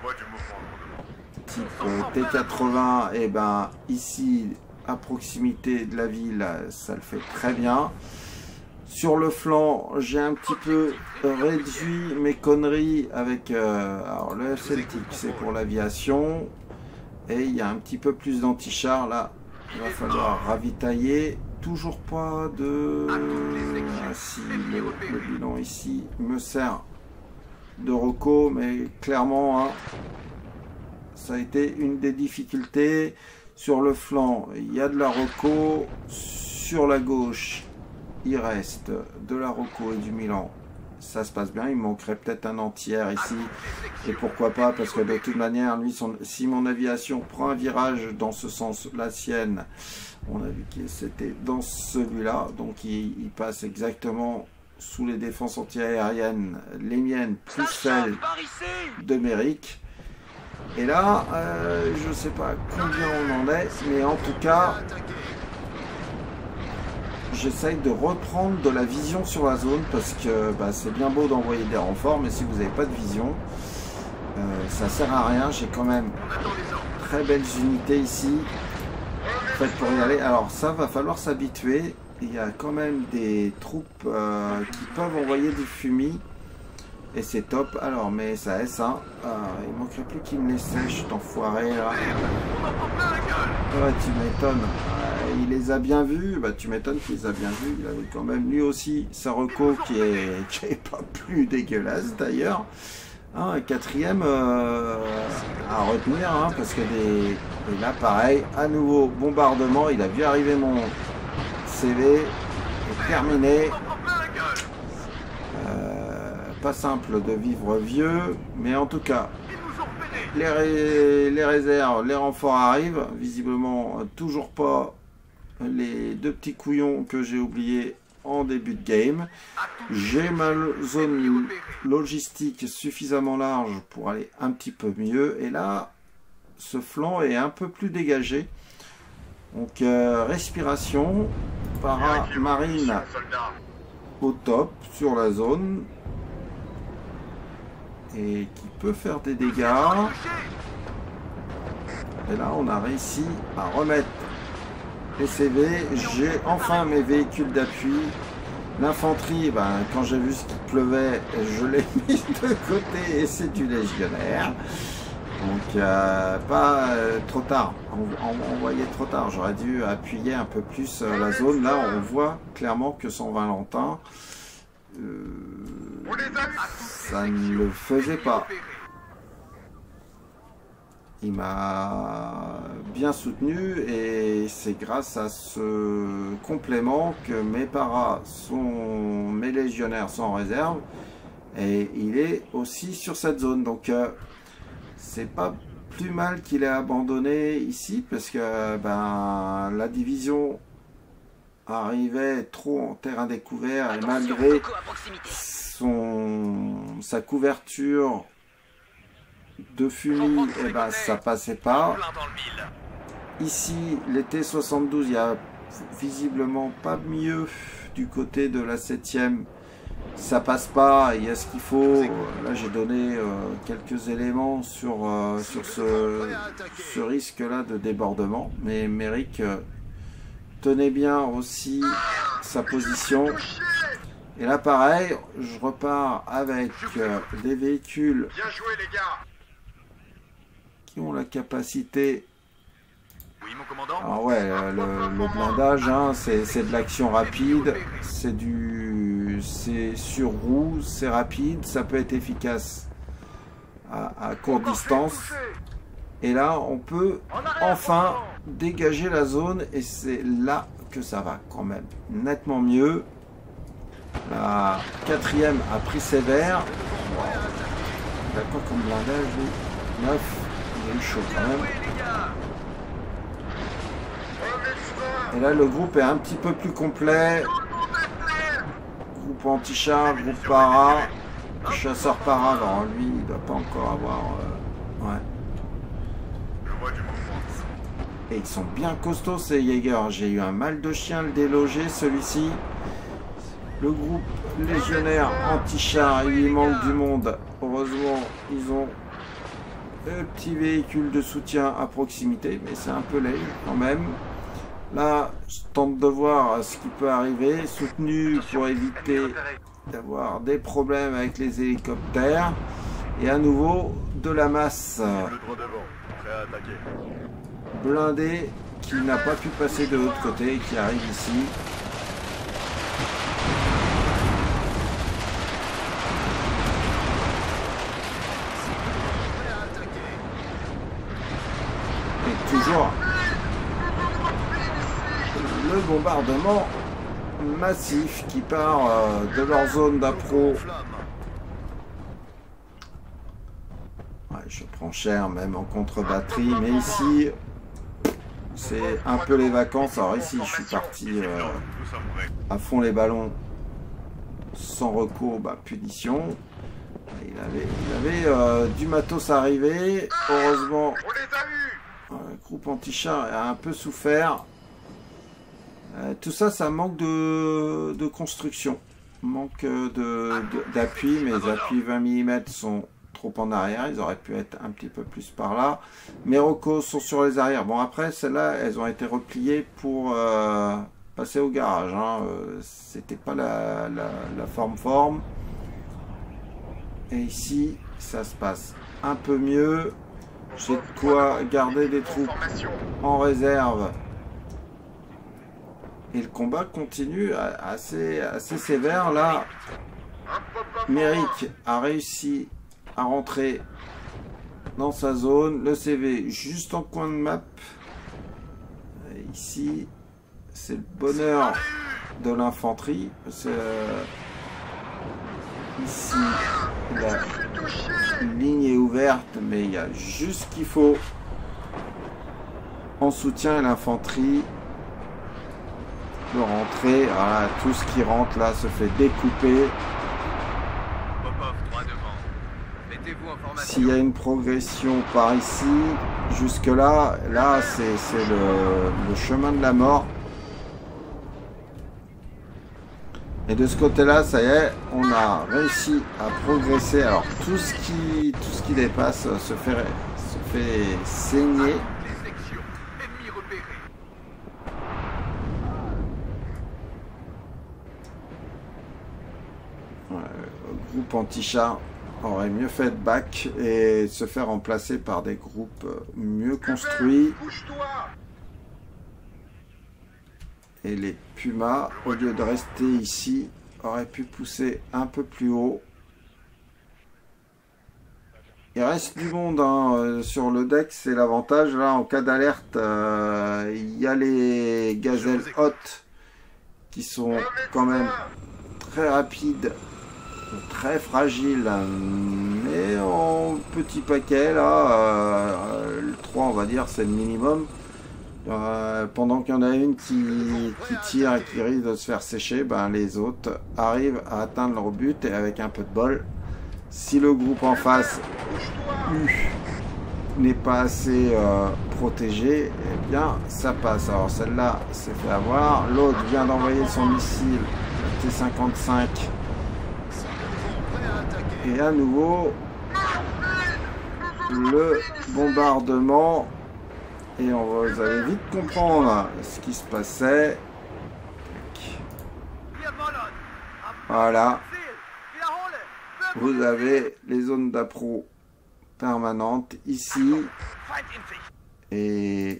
type T quatre-vingts, et ben ici, à proximité de la ville, ça le fait très bien. Sur le flanc, j'ai un petit peu réduit mes conneries avec euh, alors le F Celtic, c'est pour l'aviation. Et il y a un petit peu plus d'anti-char là. Il va falloir ravitailler. Toujours pas de... Ah, si, le, le bilan ici me sert de reco, mais clairement, hein, ça a été une des difficultés. Sur le flanc, il y a de la reco. Sur la gauche, il reste de la Rocco et du Milan. Ça se passe bien. Il manquerait peut-être un entière ici. Et pourquoi pas, parce que de toute manière, lui, son, si mon aviation prend un virage dans ce sens, la sienne, on a vu que c'était dans celui-là. Donc il, il passe exactement sous les défenses antiaériennes, les miennes, plus celles de Merrick. Et là, euh, je ne sais pas combien on en est, mais en tout cas, j'essaye de reprendre de la vision sur la zone parce que bah, c'est bien beau d'envoyer des renforts, mais si vous n'avez pas de vision, euh, ça sert à rien. J'ai quand même très belles unités ici. En fait, pour y aller, alors ça va falloir s'habituer. Il y a quand même des troupes euh, qui peuvent envoyer du fumier. Et c'est top. Alors, mais ça est ça. Euh, il manquerait plus qu'il me les sèche, cet enfoiré là. Ouais, tu m'étonnes. Euh, il les a bien vus. Bah, tu m'étonnes qu'il les a bien vus. Il avait quand même lui aussi sa reco qui est, qui est pas plus dégueulasse d'ailleurs. Hein, un quatrième euh, à retenir. Hein, parce que des. Et là, pareil. À nouveau, bombardement. Il a vu arriver mon C V. Et terminé. Pas simple de vivre vieux, mais en tout cas, les, ré les réserves, les renforts arrivent. Visiblement, toujours pas les deux petits couillons que j'ai oubliés en début de game. J'ai ma zone logistique suffisamment large pour aller un petit peu mieux. Et là, ce flanc est un peu plus dégagé. Donc, euh, respiration, para-marine au top sur la zone. Et qui peut faire des dégâts. Et là, on a réussi à remettre les C V. J'ai enfin mes véhicules d'appui. L'infanterie, ben, quand j'ai vu ce qu'il pleuvait, je l'ai mis de côté et c'est du légionnaire. Donc euh, pas euh, trop tard, on, on, on voyait trop tard, j'aurais dû appuyer un peu plus euh, la zone. Là on voit clairement que son Valentin, euh, ça ne le faisait pas. Il m'a bien soutenu et c'est grâce à ce complément que mes paras sont, mes légionnaires sont en réserve et il est aussi sur cette zone. Donc euh, c'est pas plus mal qu'il ait abandonné ici parce que ben, la division arrivait trop en terrain découvert et malgré son, sa couverture de fumier, et ben, ça passait pas. Ici, les T soixante-douze, il y a visiblement pas mieux du côté de la septième. Ça passe pas, il y a ce qu'il faut. Là j'ai donné euh, quelques éléments sur, euh, sur ce, ce risque là de débordement, mais Méric euh, tenait bien aussi sa position. Et là pareil, je repars avec euh, des véhicules qui ont la capacité. Alors ouais, le, le blindage, hein, c'est de l'action rapide, c'est du, c'est sur roue, c'est rapide, ça peut être efficace à, à courte distance. Et là, on peut enfin dégager la zone et c'est là que ça va quand même nettement mieux. La quatrième a pris sévère. D'accord, comme blindage, neuf, il est chaud quand même. Et là, le groupe est un petit peu plus complet. Groupe anti-char, groupe para. Chasseur para, alors lui, il doit pas encore avoir... Euh, ouais. Et ils sont bien costauds, ces Jaeger. J'ai eu un mal de chien le déloger, celui-ci. Le groupe légionnaire anti-char, il lui manque du monde. Heureusement, ils ont un petit véhicule de soutien à proximité, mais c'est un peu laid quand même. Là, je tente de voir ce qui peut arriver, soutenu pour éviter d'avoir des problèmes avec les hélicoptères. Et à nouveau, de la masse blindée qui n'a pas pu passer de l'autre côté et qui arrive ici. Et toujours le bombardement massif qui part euh, de leur zone d'appro. Ouais, je prends cher même en contre-batterie, mais ici c'est un peu les vacances. Alors ici je suis parti euh, à fond les ballons sans recours, bah, punition. Il avait, il avait euh, du matos arrivé. Heureusement, euh, le groupe anti-char a un peu souffert. Euh, tout ça, ça manque de, de construction, manque d'appui. Mes appuis vingt millimètres sont trop en arrière, ils auraient pu être un petit peu plus par là. Mes recos sont sur les arrières. Bon, après, celles-là, elles ont été repliées pour euh, passer au garage. Hein. Euh, C'était pas la, la, la forme-forme. Et ici, ça se passe un peu mieux. J'ai de quoi garder des troupes en réserve. Et le combat continue assez, assez sévère. Là, Méric a réussi à rentrer dans sa zone. Le C V juste en coin de map. Et ici, c'est le bonheur de l'infanterie. Euh, ici, la ligne est ouverte, mais il y a juste ce qu'il faut en soutien à l'infanterie. De rentrer, voilà, tout ce qui rentre là se fait découper. S'il y a une progression par ici, jusque là, là c'est le, le chemin de la mort. Et de ce côté là, ça y est, on a réussi à progresser. Alors tout ce qui, tout ce qui dépasse se fait, se fait saigner. groupe anti-char aurait mieux fait de back et se faire remplacer par des groupes mieux construits. Et les Pumas, au lieu de rester ici, auraient pu pousser un peu plus haut. Il reste du monde hein, sur le deck, c'est l'avantage. Là, en cas d'alerte, euh, il y a les gazelles hautes qui sont quand même très rapides, très fragiles, mais en petit paquet. Là, euh, le trois, on va dire, c'est le minimum. Euh, pendant qu'il y en a une qui, qui tire et qui risque de se faire sécher, ben, les autres arrivent à atteindre leur but et avec un peu de bol. Si le groupe en face n'est pas assez euh, protégé, eh bien ça passe. Alors celle-là s'est fait avoir. L'autre vient d'envoyer son missile T cinquante-cinq. Et à nouveau, le bombardement. Et on va, vous allez vite comprendre ce qui se passait. Voilà. Vous avez les zones d'appro permanentes ici. Et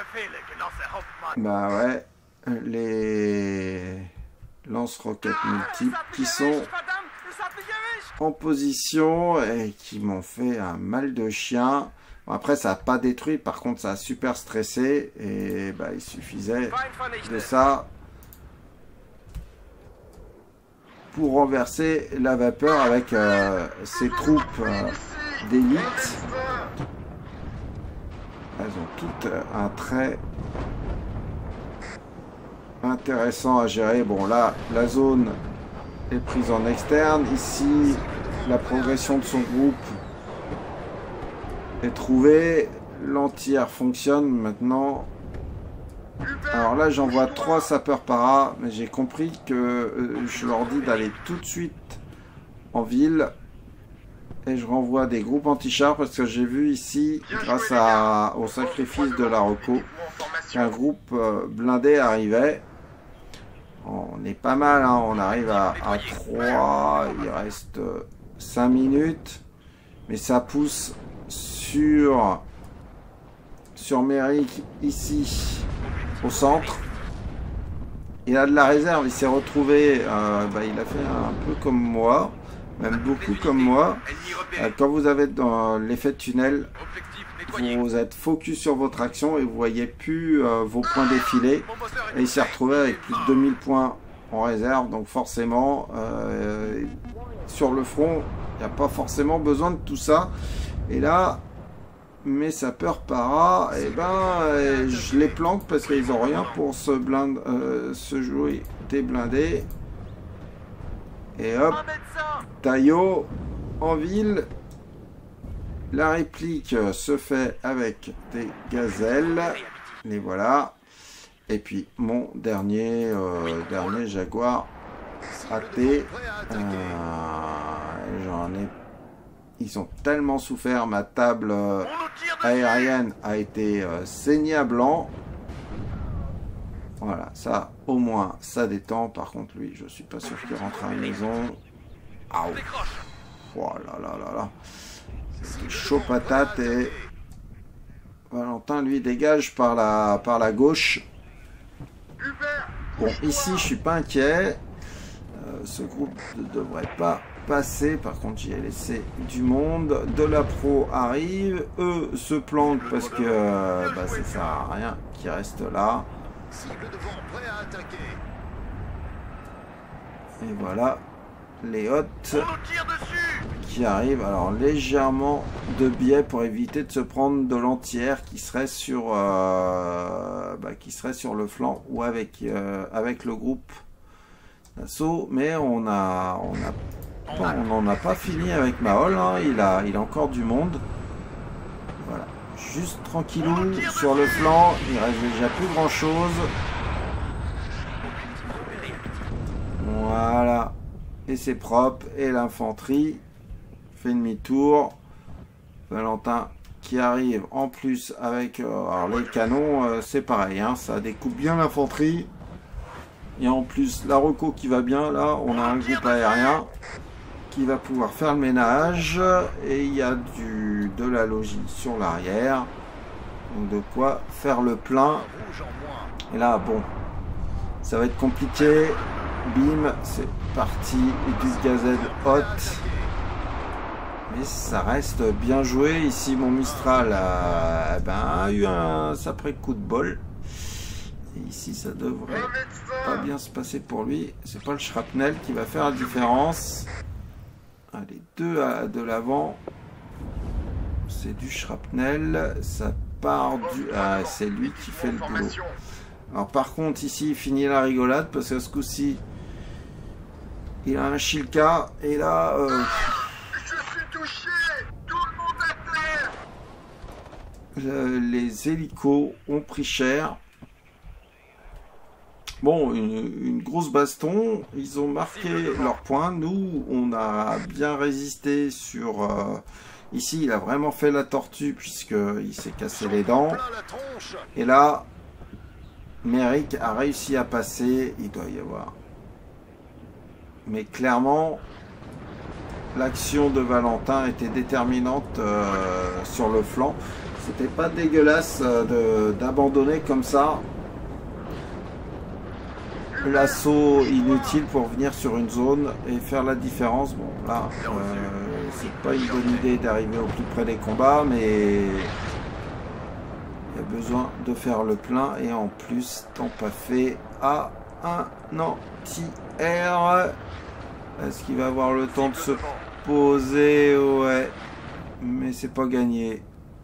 bah ouais, les lance-roquettes multiples qui sont en position et qui m'ont fait un mal de chien. Après, ça n'a pas détruit, par contre, ça a super stressé. Et bah, il suffisait de ça pour renverser la vapeur avec euh, ces troupes euh, d'élite. Elles ont toutes un trait intéressant à gérer. Bon, là, la zone est prise en externe. Ici, la progression de son groupe est trouvée. L'anti-air fonctionne maintenant. Alors là, j'envoie trois sapeurs para, mais j'ai compris que euh, je leur dis d'aller tout de suite en ville. Et je renvoie des groupes anti-chars parce que j'ai vu ici, grâce à, au sacrifice de la Reco, qu'un groupe euh, blindé arrivait. On est pas mal, hein, on arrive à, à trois, il reste euh, cinq minutes. Mais ça pousse sur, sur Méric, ici, au centre. Il a de la réserve, il s'est retrouvé, euh, bah, il a fait un peu comme moi, même beaucoup comme moi. Euh, quand vous avez dans l'effet de tunnel, vous êtes focus sur votre action et vous voyez plus euh, vos points défiler. Et il s'est retrouvé avec plus de deux mille points en réserve, donc forcément, euh, sur le front, il n'y a pas forcément besoin de tout ça. Et là, mes sapeurs para, et eh ben, je les planque parce qu'ils n'ont rien pour se, blinde, euh, se jouer des blindés. Et hop, Taillot en ville. La réplique se fait avec des gazelles. Les voilà. Et puis mon dernier, euh, dernier Jaguar A T. Euh, J'en ai. Ils ont tellement souffert. Ma table euh, aérienne a été euh, saignée à blanc. Voilà, ça au moins ça détend. Par contre, lui, je suis pas sûr qu'il rentre à la maison. Ah, oh là là là là. C'est chaud patate. Et Valentin, lui, dégage par la, par la gauche. Bon, ici, je suis pas inquiet. Euh, ce groupe ne devrait pas passer. Par contre, j'y ai laissé du monde. De la pro arrive. Eux se planquent parce que euh, bah, ça sert à rien qu'ils restent là. Et voilà les hottes qui arrivent. Alors légèrement de biais pour éviter de se prendre de l'anti-air qui serait sur euh, bah, qui serait sur le flanc ou avec euh, avec le groupe d'assaut. Mais on a on a on n'en a pas fini avec Mahol, hein. il a il a encore du monde. Voilà, juste tranquillou sur le flanc, il reste déjà plus grand chose. Voilà, et c'est propre. Et l'infanterie fait demi-tour. Valentin qui arrive en plus avec euh, alors les canons, euh, c'est pareil, hein, ça découpe bien l'infanterie. Et en plus la reco qui va bien. Là on a un groupe aérien qui qui va pouvoir faire le ménage. Et il y a du, de la logis sur l'arrière. Donc de quoi faire le plein. Et là, bon, ça va être compliqué. Bim, c'est parti. Et du gazelle hot. Mais ça reste bien joué. Ici, mon Mistral a, eh ben, a eu un sacré coup de bol. Et ici, ça devrait pas bien se passer pour lui. C'est pas le shrapnel qui va faire la différence. Allez, deux à, de l'avant. C'est du shrapnel. Ça part du... Ah, c'est lui qui fait le boulot. Alors par contre, ici, il finit la rigolade. Parce que ce coup-ci, il a un Shilka. Et là... Euh... les hélicos ont pris cher. Bon, une, une grosse baston. Ils ont marqué leur point. Nous, on a bien résisté sur... Euh, ici, il a vraiment fait la tortue puisqu'il s'est cassé les dents. Et là, Merrick a réussi à passer. Il doit y avoir... Mais clairement, l'action de Valentin était déterminante euh, sur le flanc. C'était pas dégueulasse euh, d'abandonner comme ça l'assaut inutile pour venir sur une zone et faire la différence. Bon là, euh, c'est pas une bonne idée d'arriver au plus près des combats, mais il y a besoin de faire le plein et en plus, temps pas fait à un anti-air. Est-ce qu'il va avoir le temps de se poser? Ouais, mais c'est pas gagné.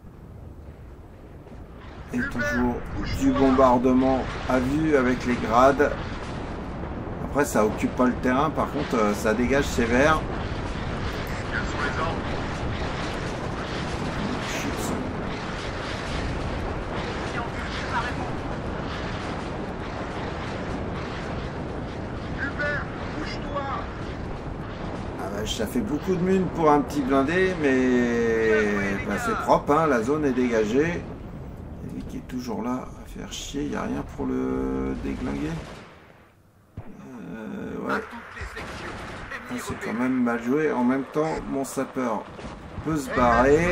Et toujours du bombardement à vue avec les grades. Après, ça occupe pas le terrain. Par contre, ça dégage sévère. Ah bah, ça fait beaucoup de mine pour un petit blindé, mais bah, c'est propre, hein, la zone est dégagée. Lui qui est toujours là à faire chier, il n'y a rien pour le déglinguer. Euh, ouais. Ah, c'est quand même mal joué. En même temps, mon sapeur peut se barrer.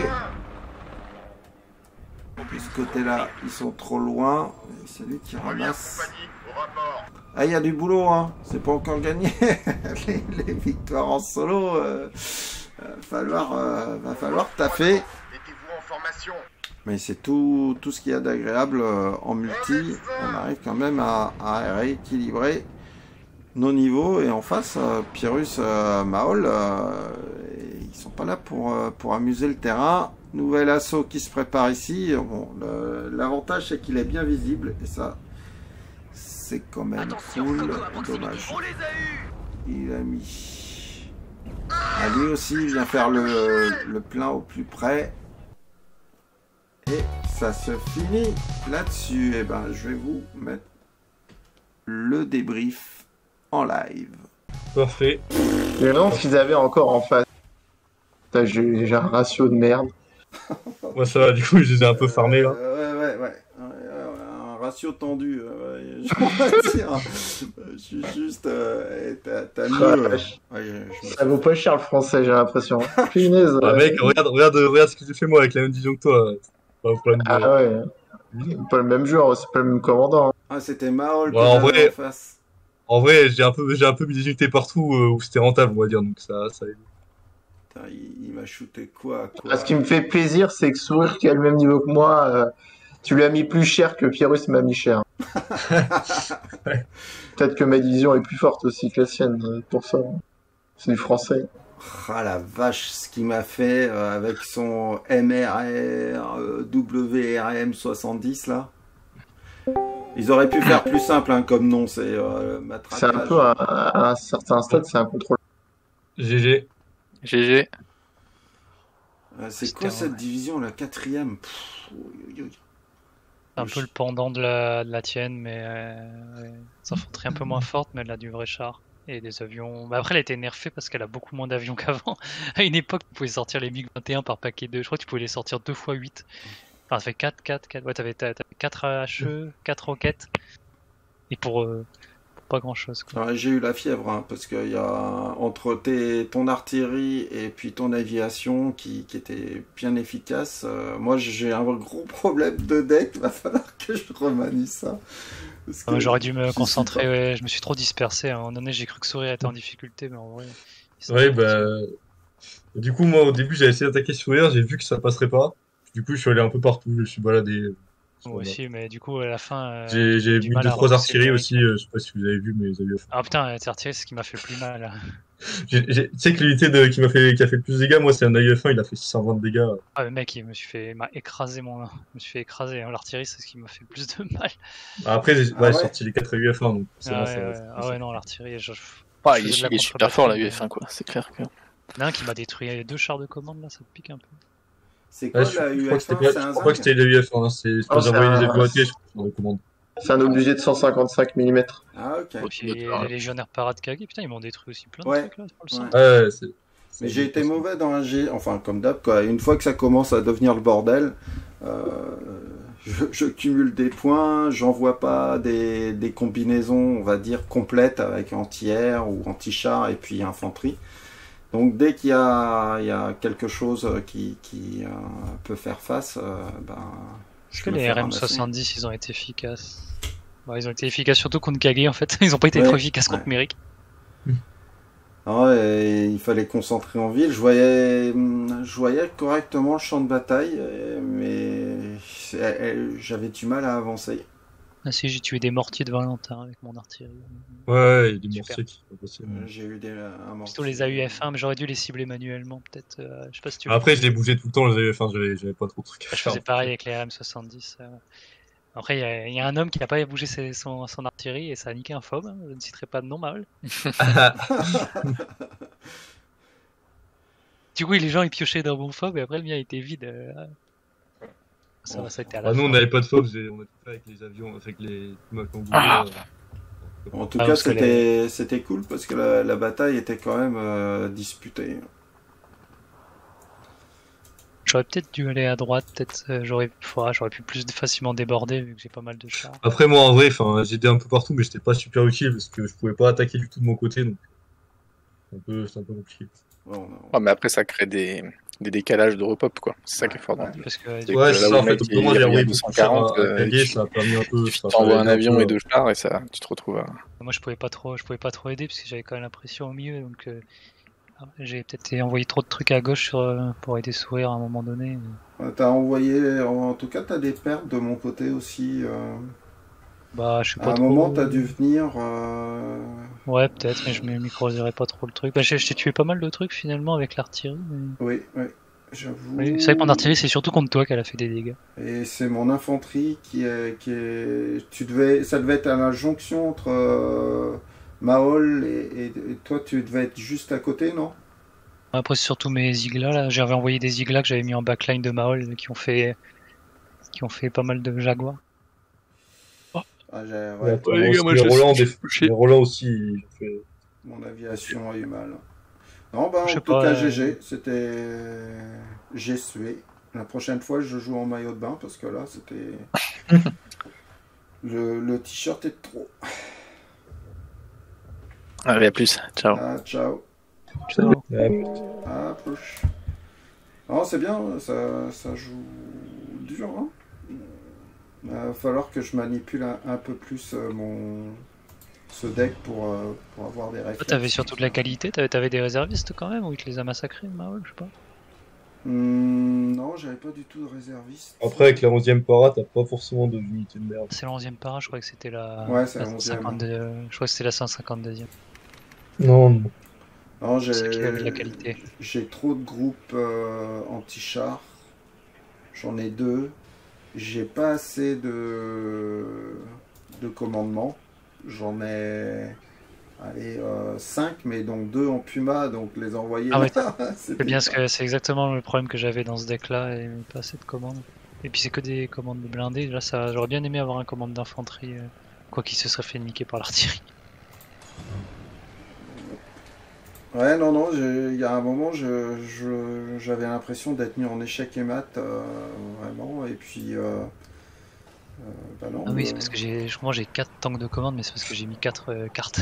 De ce côté-là, ils sont trop loin. C'est lui qui ramasse. Ah, il y a du boulot, hein. C'est pas encore gagné. les, les victoires en solo, euh, euh, falloir, euh, va falloir taffer. Mettez-vous en formation. Mais c'est tout, tout ce qu'il y a d'agréable euh, en multi. On arrive quand même à, à rééquilibrer nos niveaux. Et en face, euh, Pyrrhus, euh, Mahol, euh, ils sont pas là pour, euh, pour amuser le terrain. Nouvel assaut qui se prépare ici. Bon, l'avantage, c'est qu'il est bien visible. Et ça, c'est quand même Attention, cool. Coco à proximité. Dommage. On les a eus. Il a mis... Ah, lui aussi, il vient faire le, le plein au plus près. Et ça se finit là-dessus. Et ben, je vais vous mettre le débrief en live. Parfait. Je me demande ce qu'ils avaient encore en face. Putain, J'ai j'ai un ratio de merde. Moi, ça va, du coup, je les ai un peu farmés là. Euh, ouais, ouais, ouais. Un ratio tendu. Euh, ouais, je dire. Je suis juste. Euh, T'as mieux. Ah, Euh, vache. ouais, je, je me Ça vaut pas cher le français, j'ai l'impression. Punaise. Ah, mec, regarde, regarde, regarde ce que j'ai fait moi avec la même vision que toi. C'est pas un problème de... Ah ouais. C'est pas le même joueur, c'est pas le même commandant. Ah, c'était Mahol Ouais, en que j'avais vrai- en face. En vrai, j'ai un peu, j'ai un peu déjecté partout euh, où c'était rentable, on va dire, donc ça, ça aide. Putain, il, il m'a shooté quoi, quoi. Ah, ce qui me fait plaisir, c'est que Sourire, qui a le même niveau que moi, euh, tu lui as mis plus cher que Pyrrhus m'a mis cher. Peut-être que ma division est plus forte aussi que la sienne, euh, pour ça. C'est du français. Ah la vache, ce qu'il m'a fait euh, avec son M R R euh, W R M soixante-dix là. Ils auraient pu faire plus simple hein, comme nom, c'est euh, matraquage. C'est un peu, à, à un certain stade, c'est un contrôle. G G. G G. Euh, c'est C'était quoi un- cette division, la quatrième? Pff, oui, oui, oui. C'est un peu le pendant de la, de la tienne, mais euh, ouais. S'infanterie un peu moins forte, mais elle a du vrai char. Et des avions. Bah après, elle a été nerfée parce qu'elle a beaucoup moins d'avions qu'avant. À une époque, tu pouvais sortir les MiG vingt et un par paquet de. Je crois que tu pouvais les sortir deux fois huit. Enfin, ça fait quatre, quatre, quatre. Ouais, t'avais t'avais quatre H E, quatre roquettes. Et pour, euh, pas grand chose. Quoi. Ouais, j'ai eu la fièvre, hein, parce qu'il y a entre tes, ton artillerie et puis ton aviation qui, qui était bien efficace. Euh, moi, j'ai un gros problème de deck, va falloir que je remanie ça. Parce que Ah, J'aurais dû me j'y suis concentrer, pas. ouais, je me suis trop dispersé. À un moment donné, j'ai cru que Sourire était en difficulté, mais en vrai, il s'en est Ouais, sorti. bah. Du coup, moi, au début, j'ai essayé d'attaquer Sourire, j'ai vu que ça passerait pas. Du coup, je suis allé un peu partout, je me suis baladé. Moi aussi, mais du coup, à la fin, euh, J'ai j'ai eu j'ai du mis mal deux à trois repousser artilleries Méric. aussi, euh, je sais pas si vous avez vu, mais vous avez Ah putain, t'es retiré, c'est ce qui m'a fait le plus mal. Là. J'ai- j'ai- Tu sais que l'unité de... qui m'a fait... qui a fait le plus de dégâts, moi, c'est un A I F un, il a fait six cent vingt de dégâts. Ah, le mec, il me suis fait, il m'a écrasé mon, je me suis fait écraser. hein. L'artillerie, c'est ce qui m'a fait le plus de mal. Après, j'ai Ah ouais, j'ai ouais? sorti les quatre A I F un, donc Ah forcément, ça, ouais, ouais. ça- Ah ouais, non, l'artillerie, je, je Ouais, il faisais est, de la il est super fort la contre-batterie, U F un, quoi. C'est clair que. mais- Il y en a un qui m'a détruit deux chars de commande, là, ça te pique un peu. C'est Ouais, quoi je, la je crois que c'était U F un? pas, C'est je un crois pas que Zang? c'était l'A I F un, hein, c'est c'est Non, pour c'est envoyer des un, avions à tête, je crois, sur la commande. c'est un obusier de cent cinquante-cinq millimètres. Ah, ok. Et puis les légionnaires parades Kage, putain, ils m'ont détruit aussi plein de Ouais, trucs là sur le ouais. centre. Ouais, ouais, c'est. Mais c'est j'ai été c'est- mauvais dans un G, enfin comme d'hab, quoi. Une fois que ça commence à devenir le bordel, euh, je, je cumule des points, j'envoie pas des, des combinaisons, on va dire, complètes avec anti-air ou anti-char et puis infanterie. Donc dès qu'il y a, il y a quelque chose qui, qui euh, peut faire face, euh, ben, Est-ce je que me les fais R M ramasser. soixante-dix ils ont été efficaces? Bah, ils ont été efficaces surtout contre Kage en fait, ils ont pas été Ouais, trop efficaces contre ouais. Méric. Ah, et il fallait concentrer en ville. Je voyais, je voyais correctement le champ de bataille, euh, mais c'est- j'avais du mal à avancer. Ah si, j'ai tué des mortiers de Valentin avec mon artillerie. Ouais, ouais, il y a des Super. mortiers qui sont passés. Euh, J'ai eu des, un Plutôt mortier. les A U F un, mais j'aurais dû les cibler manuellement peut-être. euh, je sais pas si tu le Après, je faisais. les bougeais tout le temps, les A I F un, j'avais j'avais pas trop de trucs à Je faire. faisais pareil avec les R M soixante-dix. euh. Après, il y, a- il y a un homme qui a pas bougé ses- son, son artillerie et ça a niqué un fob. hein. Je ne citerai pas de nom, Maol. Du coup, les gens ils piochaient dans mon fob et après le mien était vide. euh. Ça, Bon. ça a été à la Bah, nous, fin. on n'avait pas de fobs, et on a tout fait avec les avions, avec les Mac en Ah. En tout Ah, cas, parce que c'était c'était cool parce que la, la bataille était quand même euh, disputée. J'aurais peut-être dû aller à droite, peut-être euh, j'aurais ouais, j'aurais pu plus facilement déborder vu que j'ai pas mal de chars. Après, moi, en vrai, enfin, j'étais un peu partout, mais j'étais pas super utile parce que je pouvais pas attaquer du tout de mon côté, donc c'est un peu, c'est un peu compliqué. Ouais, on a- Ouais, mais après, ça crée des, des décalages de repop, quoi. C'est ça qui est fort. dans le jeu. Parce que C'est du Ouais, que c'est là ça, où en le fait, mec, au bout d'un il moment, j'ai revient à envoyé beaucoup de chars deux cent quarante, à, à euh, Kage, tu- ça a permis un peu. il suffit enfin, de ça t'envoyer a un aidé avion peu, et deux chars et ça, tu te retrouves à... moi je pouvais pas trop, je pouvais pas trop aider parce que j'avais quand même la pression au milieu, donc euh, j'ai peut-être envoyé trop de trucs à gauche sur, euh, pour aider Sourire à un moment donné. Ouais, T'as envoyé, en tout cas, t'as des pertes de mon côté aussi. euh. Bah, je suis À pas un trop. moment, t'as dû venir. euh, Ouais, peut-être, mais je me micro-gérais pas trop le truc. Bah, j'ai j'ai tué pas mal de trucs finalement avec l'artillerie. Mais... Oui, oui, j'avoue. Oui, c'est vrai que mon artillerie, c'est surtout contre toi qu'elle a fait des dégâts. Et c'est mon infanterie qui est, qui est. Tu devais, ça devait être à la jonction entre euh, Maol et, et- et toi, tu devais être juste à côté, non? Après, c'est surtout mes Ziglas là. J'avais envoyé des Ziglas que j'avais mis en backline de Maol qui ont fait, qui ont fait pas mal de jaguars. Ah, j'ai- Ouais, ouais, après, Ouais, moi les gars, aussi, moi, les je- Roland, je- des... je- les Roland aussi, ils ont fait. mon aviation a eu mal. Non, bah, Je en sais tout pas, cas, euh, G G, c'était. J'ai sué. La prochaine fois, je joue en maillot de bain parce que là, c'était. le le t-shirt est de trop. Allez, à plus. Ciao. Ah, ciao. Ciao. Ouais, Ah, push. Non, c'est bien, ça, ça joue dur. Hein. Il va falloir que je manipule un, un peu plus euh, mon ce deck pour, euh, pour avoir des Toi, réflexes. t'avais surtout de la qualité, t'avais t'avais des réservistes quand même, ou il te les a massacrés, Maol, je sais pas. Hmm, non, j'avais pas du tout de réserviste. Après, avec la onzième para, t'as pas forcément de unité de merde. C'est la onzième para, je crois que c'était la. Ouais, c'est la la onzième. cent cinquante-deux, je crois que c'était la cent cinquante-deuxième. Non, non. Non, C'est qu'il avait de la j'ai qualité. j'ai trop de groupes euh, anti-char. J'en ai deux. J'ai pas assez de de commandement. J'en ai allez euh, cinq, mais donc deux en Puma, donc les envoyer. Ah ouais, c'était C'est bien ce pas- que c'est exactement le problème que j'avais dans ce deck là, et pas assez de commandes. Et puis c'est que des commandes de blindés, là ça j'aurais bien aimé avoir un commande d'infanterie, euh, quoi qu'il se serait fait niquer par l'artillerie. Ouais, non, non, j'ai- il y a un moment, je, je- j'avais l'impression d'être mis en échec et mat, euh, vraiment, et puis, euh, Euh, bah non, Ah oui, euh, c'est parce que j'ai, je crois que j'ai quatre tanks de commande, mais c'est parce que j'ai mis quatre euh, cartes.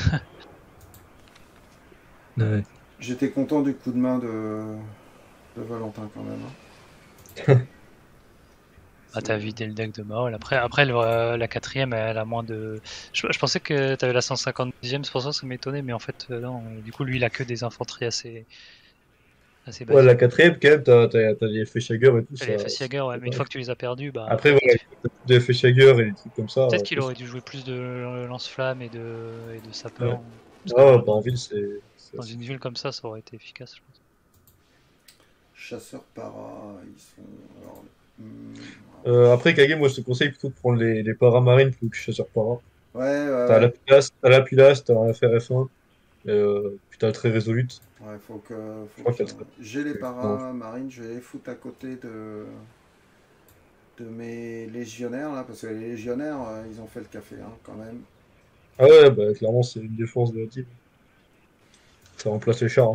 Ouais. j'étais content du coup de main de, de Valentin quand même. Hein. Ah, C'est- t'as vidé le deck de Maul. Après, après le- euh, la quatrième, elle a moins de. Je, je pensais que t'avais la cent cinquantième, c'est pour ça que ça m'étonnait, mais en fait, euh, non. euh, Du coup, lui, il a que des infanteries assez, assez Ouais, la basiques. quatrième, quand même, t'as t'as- t'as les Feshagger et tout, Et ça. les Facejagger, ouais, mais une fois que tu les as perdus, bah Après, après, voilà, t'as tous les Feshagger et les trucs comme ça. peut-être qu'il Après, aurait c'est- dû jouer plus de euh, lance-flammes et de, et de ouais. sapeurs. Parce que Ah, dans, bah, en dans, ville, c'est c'est dans assez une fou. ville comme ça, ça aurait été efficace, je pense. Chasseurs para, ils sont. Alors, hum, Euh, après, Kage, moi, je te conseille plutôt de prendre les, les paramarines plutôt que chasseurs para. ouais, ouais, T'as la ouais. Pilas, t'as la Pilas, t'as un F R F un, euh, puis t'as le très résolute. Ouais, faut que. Je Faut crois que... qu'il y a le très. J'ai les Non. paras marines, je vais les foutre à côté de. de mes légionnaires là, parce que les légionnaires, euh, ils ont fait le café hein, quand même. Ah ouais, bah, clairement, c'est une défense de la team. Ça remplace les chars. Hein.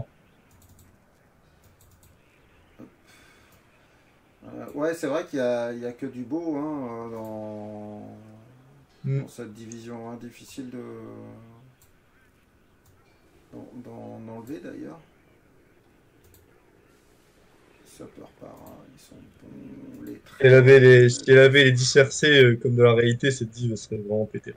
Euh, ouais, c'est vrai qu'il y a, il y a que du beau hein, euh, dans... Mm. dans cette division. Hein, difficile de d'en, d'en enlever d'ailleurs. Sapeurs para, ils sont bons. Les Si elle avait les, traîtres, si elle avait les dispersés euh, comme de la réalité, cette div elle serait vraiment pétée.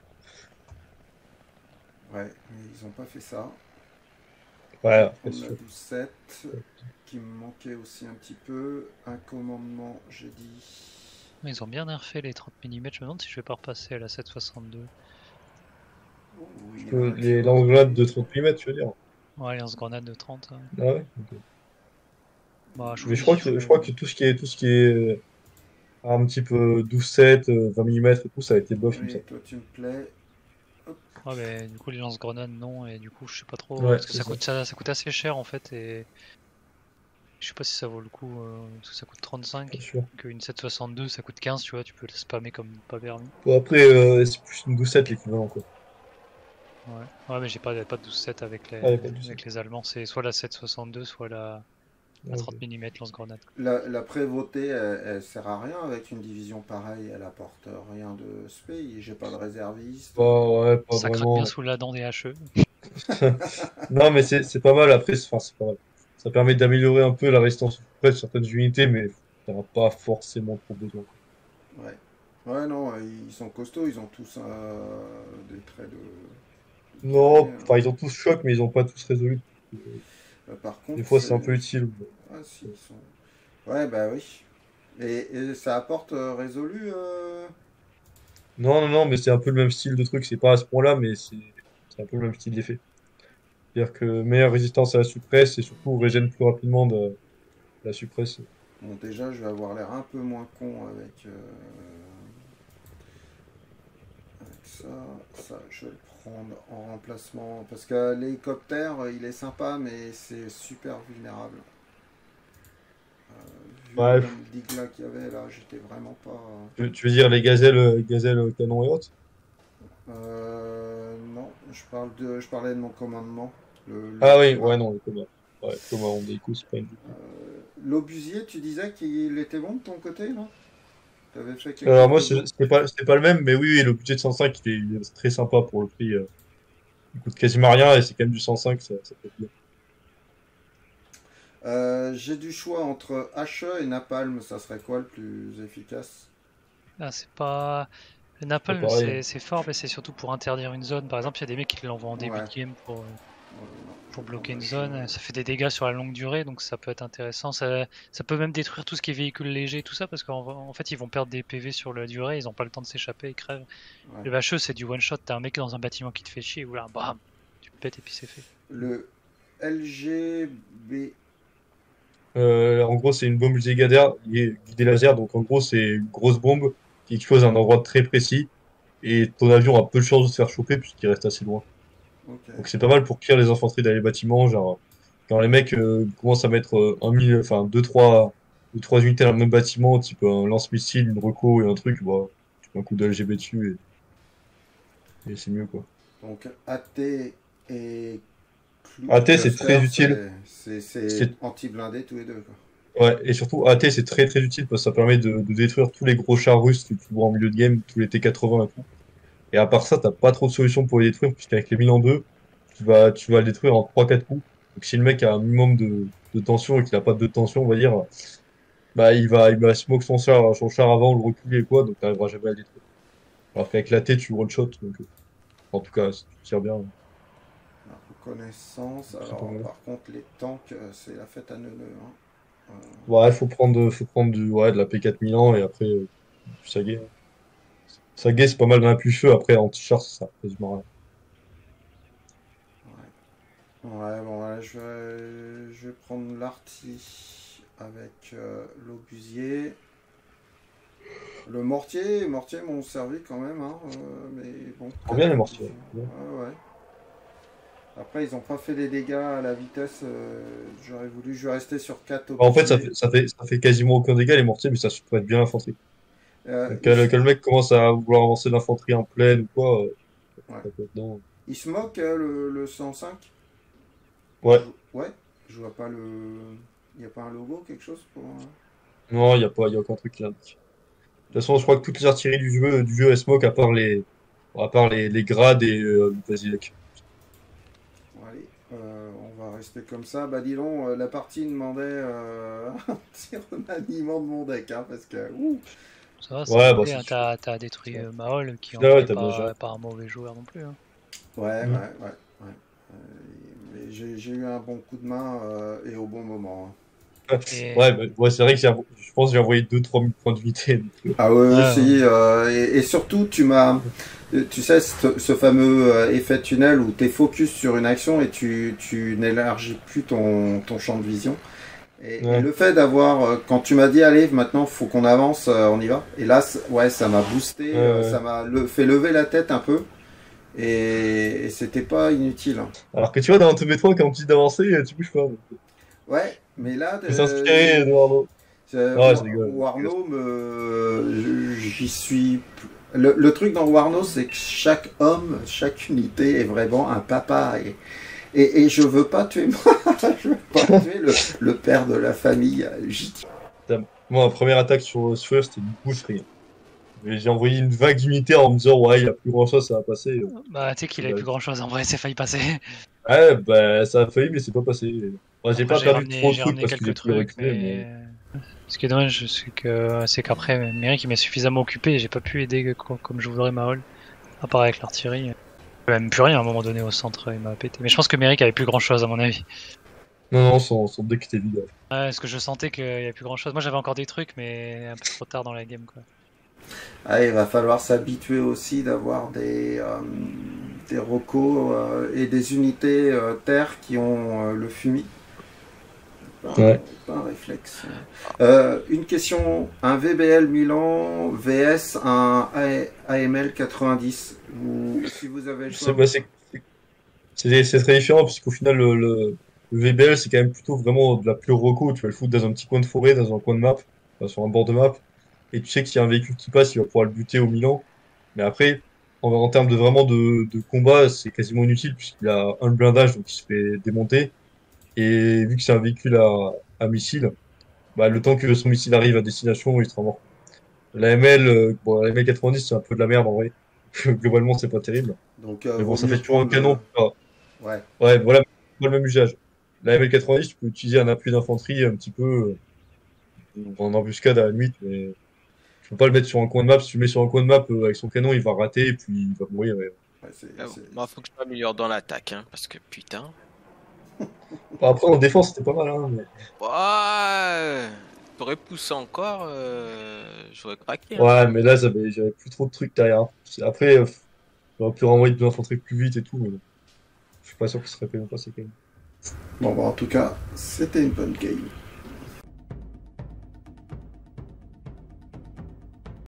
ouais, mais ils ont pas fait ça. Ouais, après, On c'est a sûr. du sept qui me manquait aussi un petit peu. Un commandement, j'ai dit. Ils ont bien nerfé les trente millimètres. Je me demande si je vais pas repasser à la sept soixante-deux. Oh, oui, Parce il y que en a un qui les va lance-grenades de arriver. trente millimètres, tu veux dire. Ouais, lance-grenade de trente. Ouais. Ah ouais? Ok. Bah, je Mais trouve je que crois si que, je je- crois que tout ce qui est, tout ce qui est euh, un petit peu douze sept, euh, vingt millimètres et tout, ça a été buff, il me Oui, semble. toi tu me plais. Hop. Ouais, mais du coup, les lance-grenades, non. Et du coup, je sais pas trop. Ouais, Parce que c'est ça ça. coûte, ça, ça coûte assez cher en fait. Et je sais pas si ça vaut le coup. euh, Parce que ça coûte Pas trente-cinq. sûr. Qu'une sept soixante-deux, ça coûte quinze, tu vois. Tu peux le spammer comme pas permis. Bon, après, euh, c'est plus une douze sept l'équivalent, quoi. Ouais, ouais, mais j'ai pas, pas de douze sept avec Ah, les, y a pas de douze sept. avec les Allemands. C'est soit la sept soixante-deux, soit la, la Ah, ok. trente millimètres lance-grenade. La, la prévôté, elle, elle sert à rien avec une division pareille, elle apporte rien de spé, j'ai pas de réserviste. Bah, ouais, pas Ça craque bien vraiment. sous la dent des H E. Non, mais c'est c'est pas mal. Après, c'est- enfin, c'est pas mal. Ça permet d'améliorer un peu la résistance auprès de certaines unités, mais t'en as pas forcément trop besoin. Ouais. Ouais, non, ils sont costauds, ils ont tous euh, des traits de. de Non, guerrier, hein. enfin, ils ont tous choc, mais ils ont pas tous résolu. Euh, par Des contre, fois, c'est un c'est. peu utile. Ah, si, ils sont. Ouais, bah oui. Et, et ça apporte euh, résolu euh, Non, non, non, mais c'est un peu le même style de truc. C'est pas à ce point-là, mais c'est c'est un peu le même style d'effet. C'est-à-dire que meilleure résistance à la suppresse et surtout régène plus rapidement de la suppresse. Bon, déjà, je vais avoir l'air un peu moins con avec. euh, Avec ça, ça, je vais le prendre en remplacement. Parce que l'hélicoptère, il est sympa, mais c'est super vulnérable. Euh, vu le Ouais, nombre d'iglas qu'il y avait là, j'étais vraiment pas. tu, tu veux dire les gazelles, euh, gazelles canon et autres? Euh, non, je, parle de, je parlais de mon commandement. Le, le Ah oui, Puma. ouais, non, les combats. Ouais, comment on dit, c'est pas une... Euh, L'obusier, tu disais qu'il était bon de ton côté, là? T'avais fait quelque Alors chose moi, de c'est- beau? c'était pas, c'était pas le même, mais oui, oui, le budget de cent cinq, il est, il est très sympa pour le prix. euh. Il coûte quasiment rien et c'est quand même du cent cinq, ça, ça fait bien. Euh, J'ai du choix entre H E et Napalm, ça serait quoi le plus efficace? Ah, c'est pas. Le C'est pas napalm, pareil. c'est c'est fort, mais c'est surtout pour interdire une zone. Par exemple, il y a des mecs qui l'envoient en début Ouais. de game pour, euh, Euh, non, pour je bloquer prends une H E, zone. ouais. Ça fait des dégâts sur la longue durée, donc ça peut être intéressant. Ça, ça peut même détruire tout ce qui est véhicule léger, tout ça, parce qu'en en fait, ils vont perdre des P V sur la durée, ils ont pas le temps de s'échapper, ils crèvent. Ouais. Le H E, c'est du one shot. T'as un mec dans un bâtiment qui te fait chier, ou là, bam, tu le pètes et puis c'est fait. Le L G B. Euh, en gros, c'est une bombe guidée guidée laser, donc en gros, c'est une grosse bombe qui explose à un endroit très précis et ton avion a peu de chances de se faire choper puisqu'il reste assez loin. Ok. Donc c'est pas mal pour cuire les infanteries dans les bâtiments, genre quand les mecs euh, commencent à mettre euh, un mille, enfin deux trois, deux trois unités dans le même bâtiment, type un lance-missile, une reco et un truc, bah tu mets un coup de L G B dessus et, et c'est mieux quoi. Donc A T et Clou- A T c'est Cluster, très utile. c'est- c'est c'est C'est anti-blindé tous les deux, quoi. Ouais, et surtout, A T, c'est très très utile parce que ça permet de, de détruire tous les gros chars russes que tu vois en milieu de game, tous les T quatre-vingts et tout. Et à part ça, t'as pas trop de solutions pour les détruire, puisqu'avec les mille en deux, tu vas, tu vas le détruire en trois quatre coups. Donc si le mec a un minimum de, de tension et qu'il a pas de tension, on va dire, bah il va, il va smoke son char, son char avant, le reculer et quoi, donc t'arriveras jamais à le détruire. Alors qu'avec la T, tu one-shot, donc euh, en tout cas, si tu tires bien. La reconnaissance. C'est pas Alors, mal. par contre, les tanks, euh, c'est la fête à neuneu. Hein. Euh, Ouais, faut prendre, faut prendre du, ouais, de la P quatre mille ans et après, euh, du Sage. Sage, c'est pas mal dans la plus feu, après, anti-char, ça sert quasiment à rien. ouais. Ouais, bon, ouais, je vais, je vais prendre l'arty avec euh, l'obusier. Le mortier, mortier m'ont servi quand même, hein, euh, mais bon. Trop bien les mortiers. Ouais, ouais. Après, ils n'ont pas fait des dégâts à la vitesse. euh, J'aurais voulu, je vais rester sur quatre En fait, ça obusiers. fait, ça fait, ça fait quasiment aucun dégât les mortiers, mais ça peut être bien l'infanterie. Euh, Donc, il, Quand, quand le mec commence à vouloir avancer de l'infanterie en plaine ou quoi, euh, ouais. ça peut être non. Il se moque euh, le, le cent cinq? Ouais, Je- Ouais, je vois pas le. Il n'y a pas un logo, quelque chose pour. euh, non, il y a pas, y a aucun truc qui l'indique. De toute façon, je crois que toutes les artilleries du jeu, du jeu, elles smoke à part les, à part les, les grades et euh, le Basilic. Bon, allez, euh, on va rester comme ça. Bah, dis donc, euh, la partie demandait euh, un petit remaniement de mon deck, hein, parce que. Ouh, Ça va, c'est Ouais, bah, ok, c'est hein, sûr. t'as t'as détruit euh, Mahol, qui en Là, ouais, était t'as bien géré. pas, pas un mauvais joueur non plus. Hein. ouais, Mm. ouais, ouais, ouais. Euh, mais j'ai j'ai eu un bon coup de main euh, et au bon moment. Hein. Et Ouais, bah, ouais, c'est vrai que j'ai, envo- je pense que j'ai envoyé deux trois mille points de vitesse. donc, euh, Ah ouais, ouais, aussi. euh, et, et surtout, tu m'as. Tu sais, ce, ce fameux euh, effet tunnel où tu es focus sur une action et tu, tu n'élargis plus ton, ton champ de vision. Et, et ouais. le fait d'avoir, euh, quand tu m'as dit, allez, maintenant, faut qu'on avance, euh, on y va. Et là, c- ouais, ça m'a boosté, Ouais, euh, ouais. ça m'a le, fait lever la tête un peu. Et, et c'était pas inutile. Hein. Alors que tu vois, dans un T B trois, quand tu dis d'avancer, euh, tu bouges pas. Donc, Ouais, mais là, faut euh, s'inspirer de Arnaud. Euh, Ah ouais, c'est Wa- rigolo. Warno, me... j'y suis. Le, le truc dans Warno, c'est que chaque homme, chaque unité est vraiment un papa. Et, et, et je veux pas tuer moi, je veux pas tuer le, le père de la famille. J'y tiens. Moi, ma première attaque sur Sphere, c'était une boucherie. Et j'ai envoyé une vague d'unités en me disant, ouais, il y a plus grand chose, ça va passer. bah, tu sais qu'il avait Bah, plus grand chose en vrai, c'est failli passer. ouais, bah, ça a failli, mais c'est pas passé. Ouais, j'ai Après, pas j'ai perdu ramené, trop de j'ai trucs ramené parce que j'ai quelques pu les trucs, récupérer, mais. mais ce qui est dommage, c'est que c'est qu'après, Merrick il m'est suffisamment occupé et j'ai pas pu aider co- comme je voudrais Mahol, à part avec l'artillerie. Même plus rien à un moment donné au centre, il m'a pété. Mais je pense que Merrick avait plus grand chose à mon avis. Non, non, son, son deck était vide. Ouais, parce que je sentais qu'il y avait plus grand chose. Moi j'avais encore des trucs, mais un peu trop tard dans la game quoi. Ah, il va falloir s'habituer aussi d'avoir des, euh, des recos euh, et des unités euh, terre qui ont euh, le fumier. Pas, Ouais. pas un réflexe. Euh, une question, un V B L Milan V S un A M L quatre-vingt-dix. Vous, si vous avez le choix. C'est bah, c'est- c'est- c'est très différent parce qu'au final, le, le, le V B L, c'est quand même plutôt vraiment de la pure reco. Tu vas le foutre dans un petit coin de forêt, dans un coin de map, enfin, sur un bord de map. Et tu sais que s'il y a un véhicule qui passe, il va pouvoir le buter au Milan. Mais après, en, en termes de vraiment de, de combat, c'est quasiment inutile puisqu'il a un blindage, donc il se fait démonter. Et vu que c'est un véhicule à, à missile, bah, le temps que son missile arrive à destination, il sera mort. La M L, euh, bon, la M L quatre-vingt-dix, c'est un peu de la merde en vrai. Globalement, c'est pas terrible. Donc, euh, Mais bon, vaut ça mieux fait toujours un prendre canon. le- Ah, Ouais. ouais, voilà, pas le même usage. La M L quatre-vingt-dix, tu peux utiliser un appui d'infanterie un petit peu euh, en embuscade à la limite, mais tu peux pas le mettre sur un coin de map. Si tu le mets sur un coin de map euh, avec son canon, il va rater et puis il va mourir. ouais. Ouais, c'est- Ah bon, c'est- moi, faut que je m'améliore dans l'attaque, hein, parce que putain. Bon, après, en défense, c'était pas mal, hein, mais... Ouais, t'aurais poussé encore, euh, j'aurais craqué. Hein. Ouais, mais là, j'avais j'avais plus trop de trucs derrière. Après, euh, j'aurais pu renvoyer de l'infanterie plus vite et tout, mais bon. Je suis pas sûr que ce serait pas bien passé quand même. Bon, bah, en tout cas, c'était une bonne game.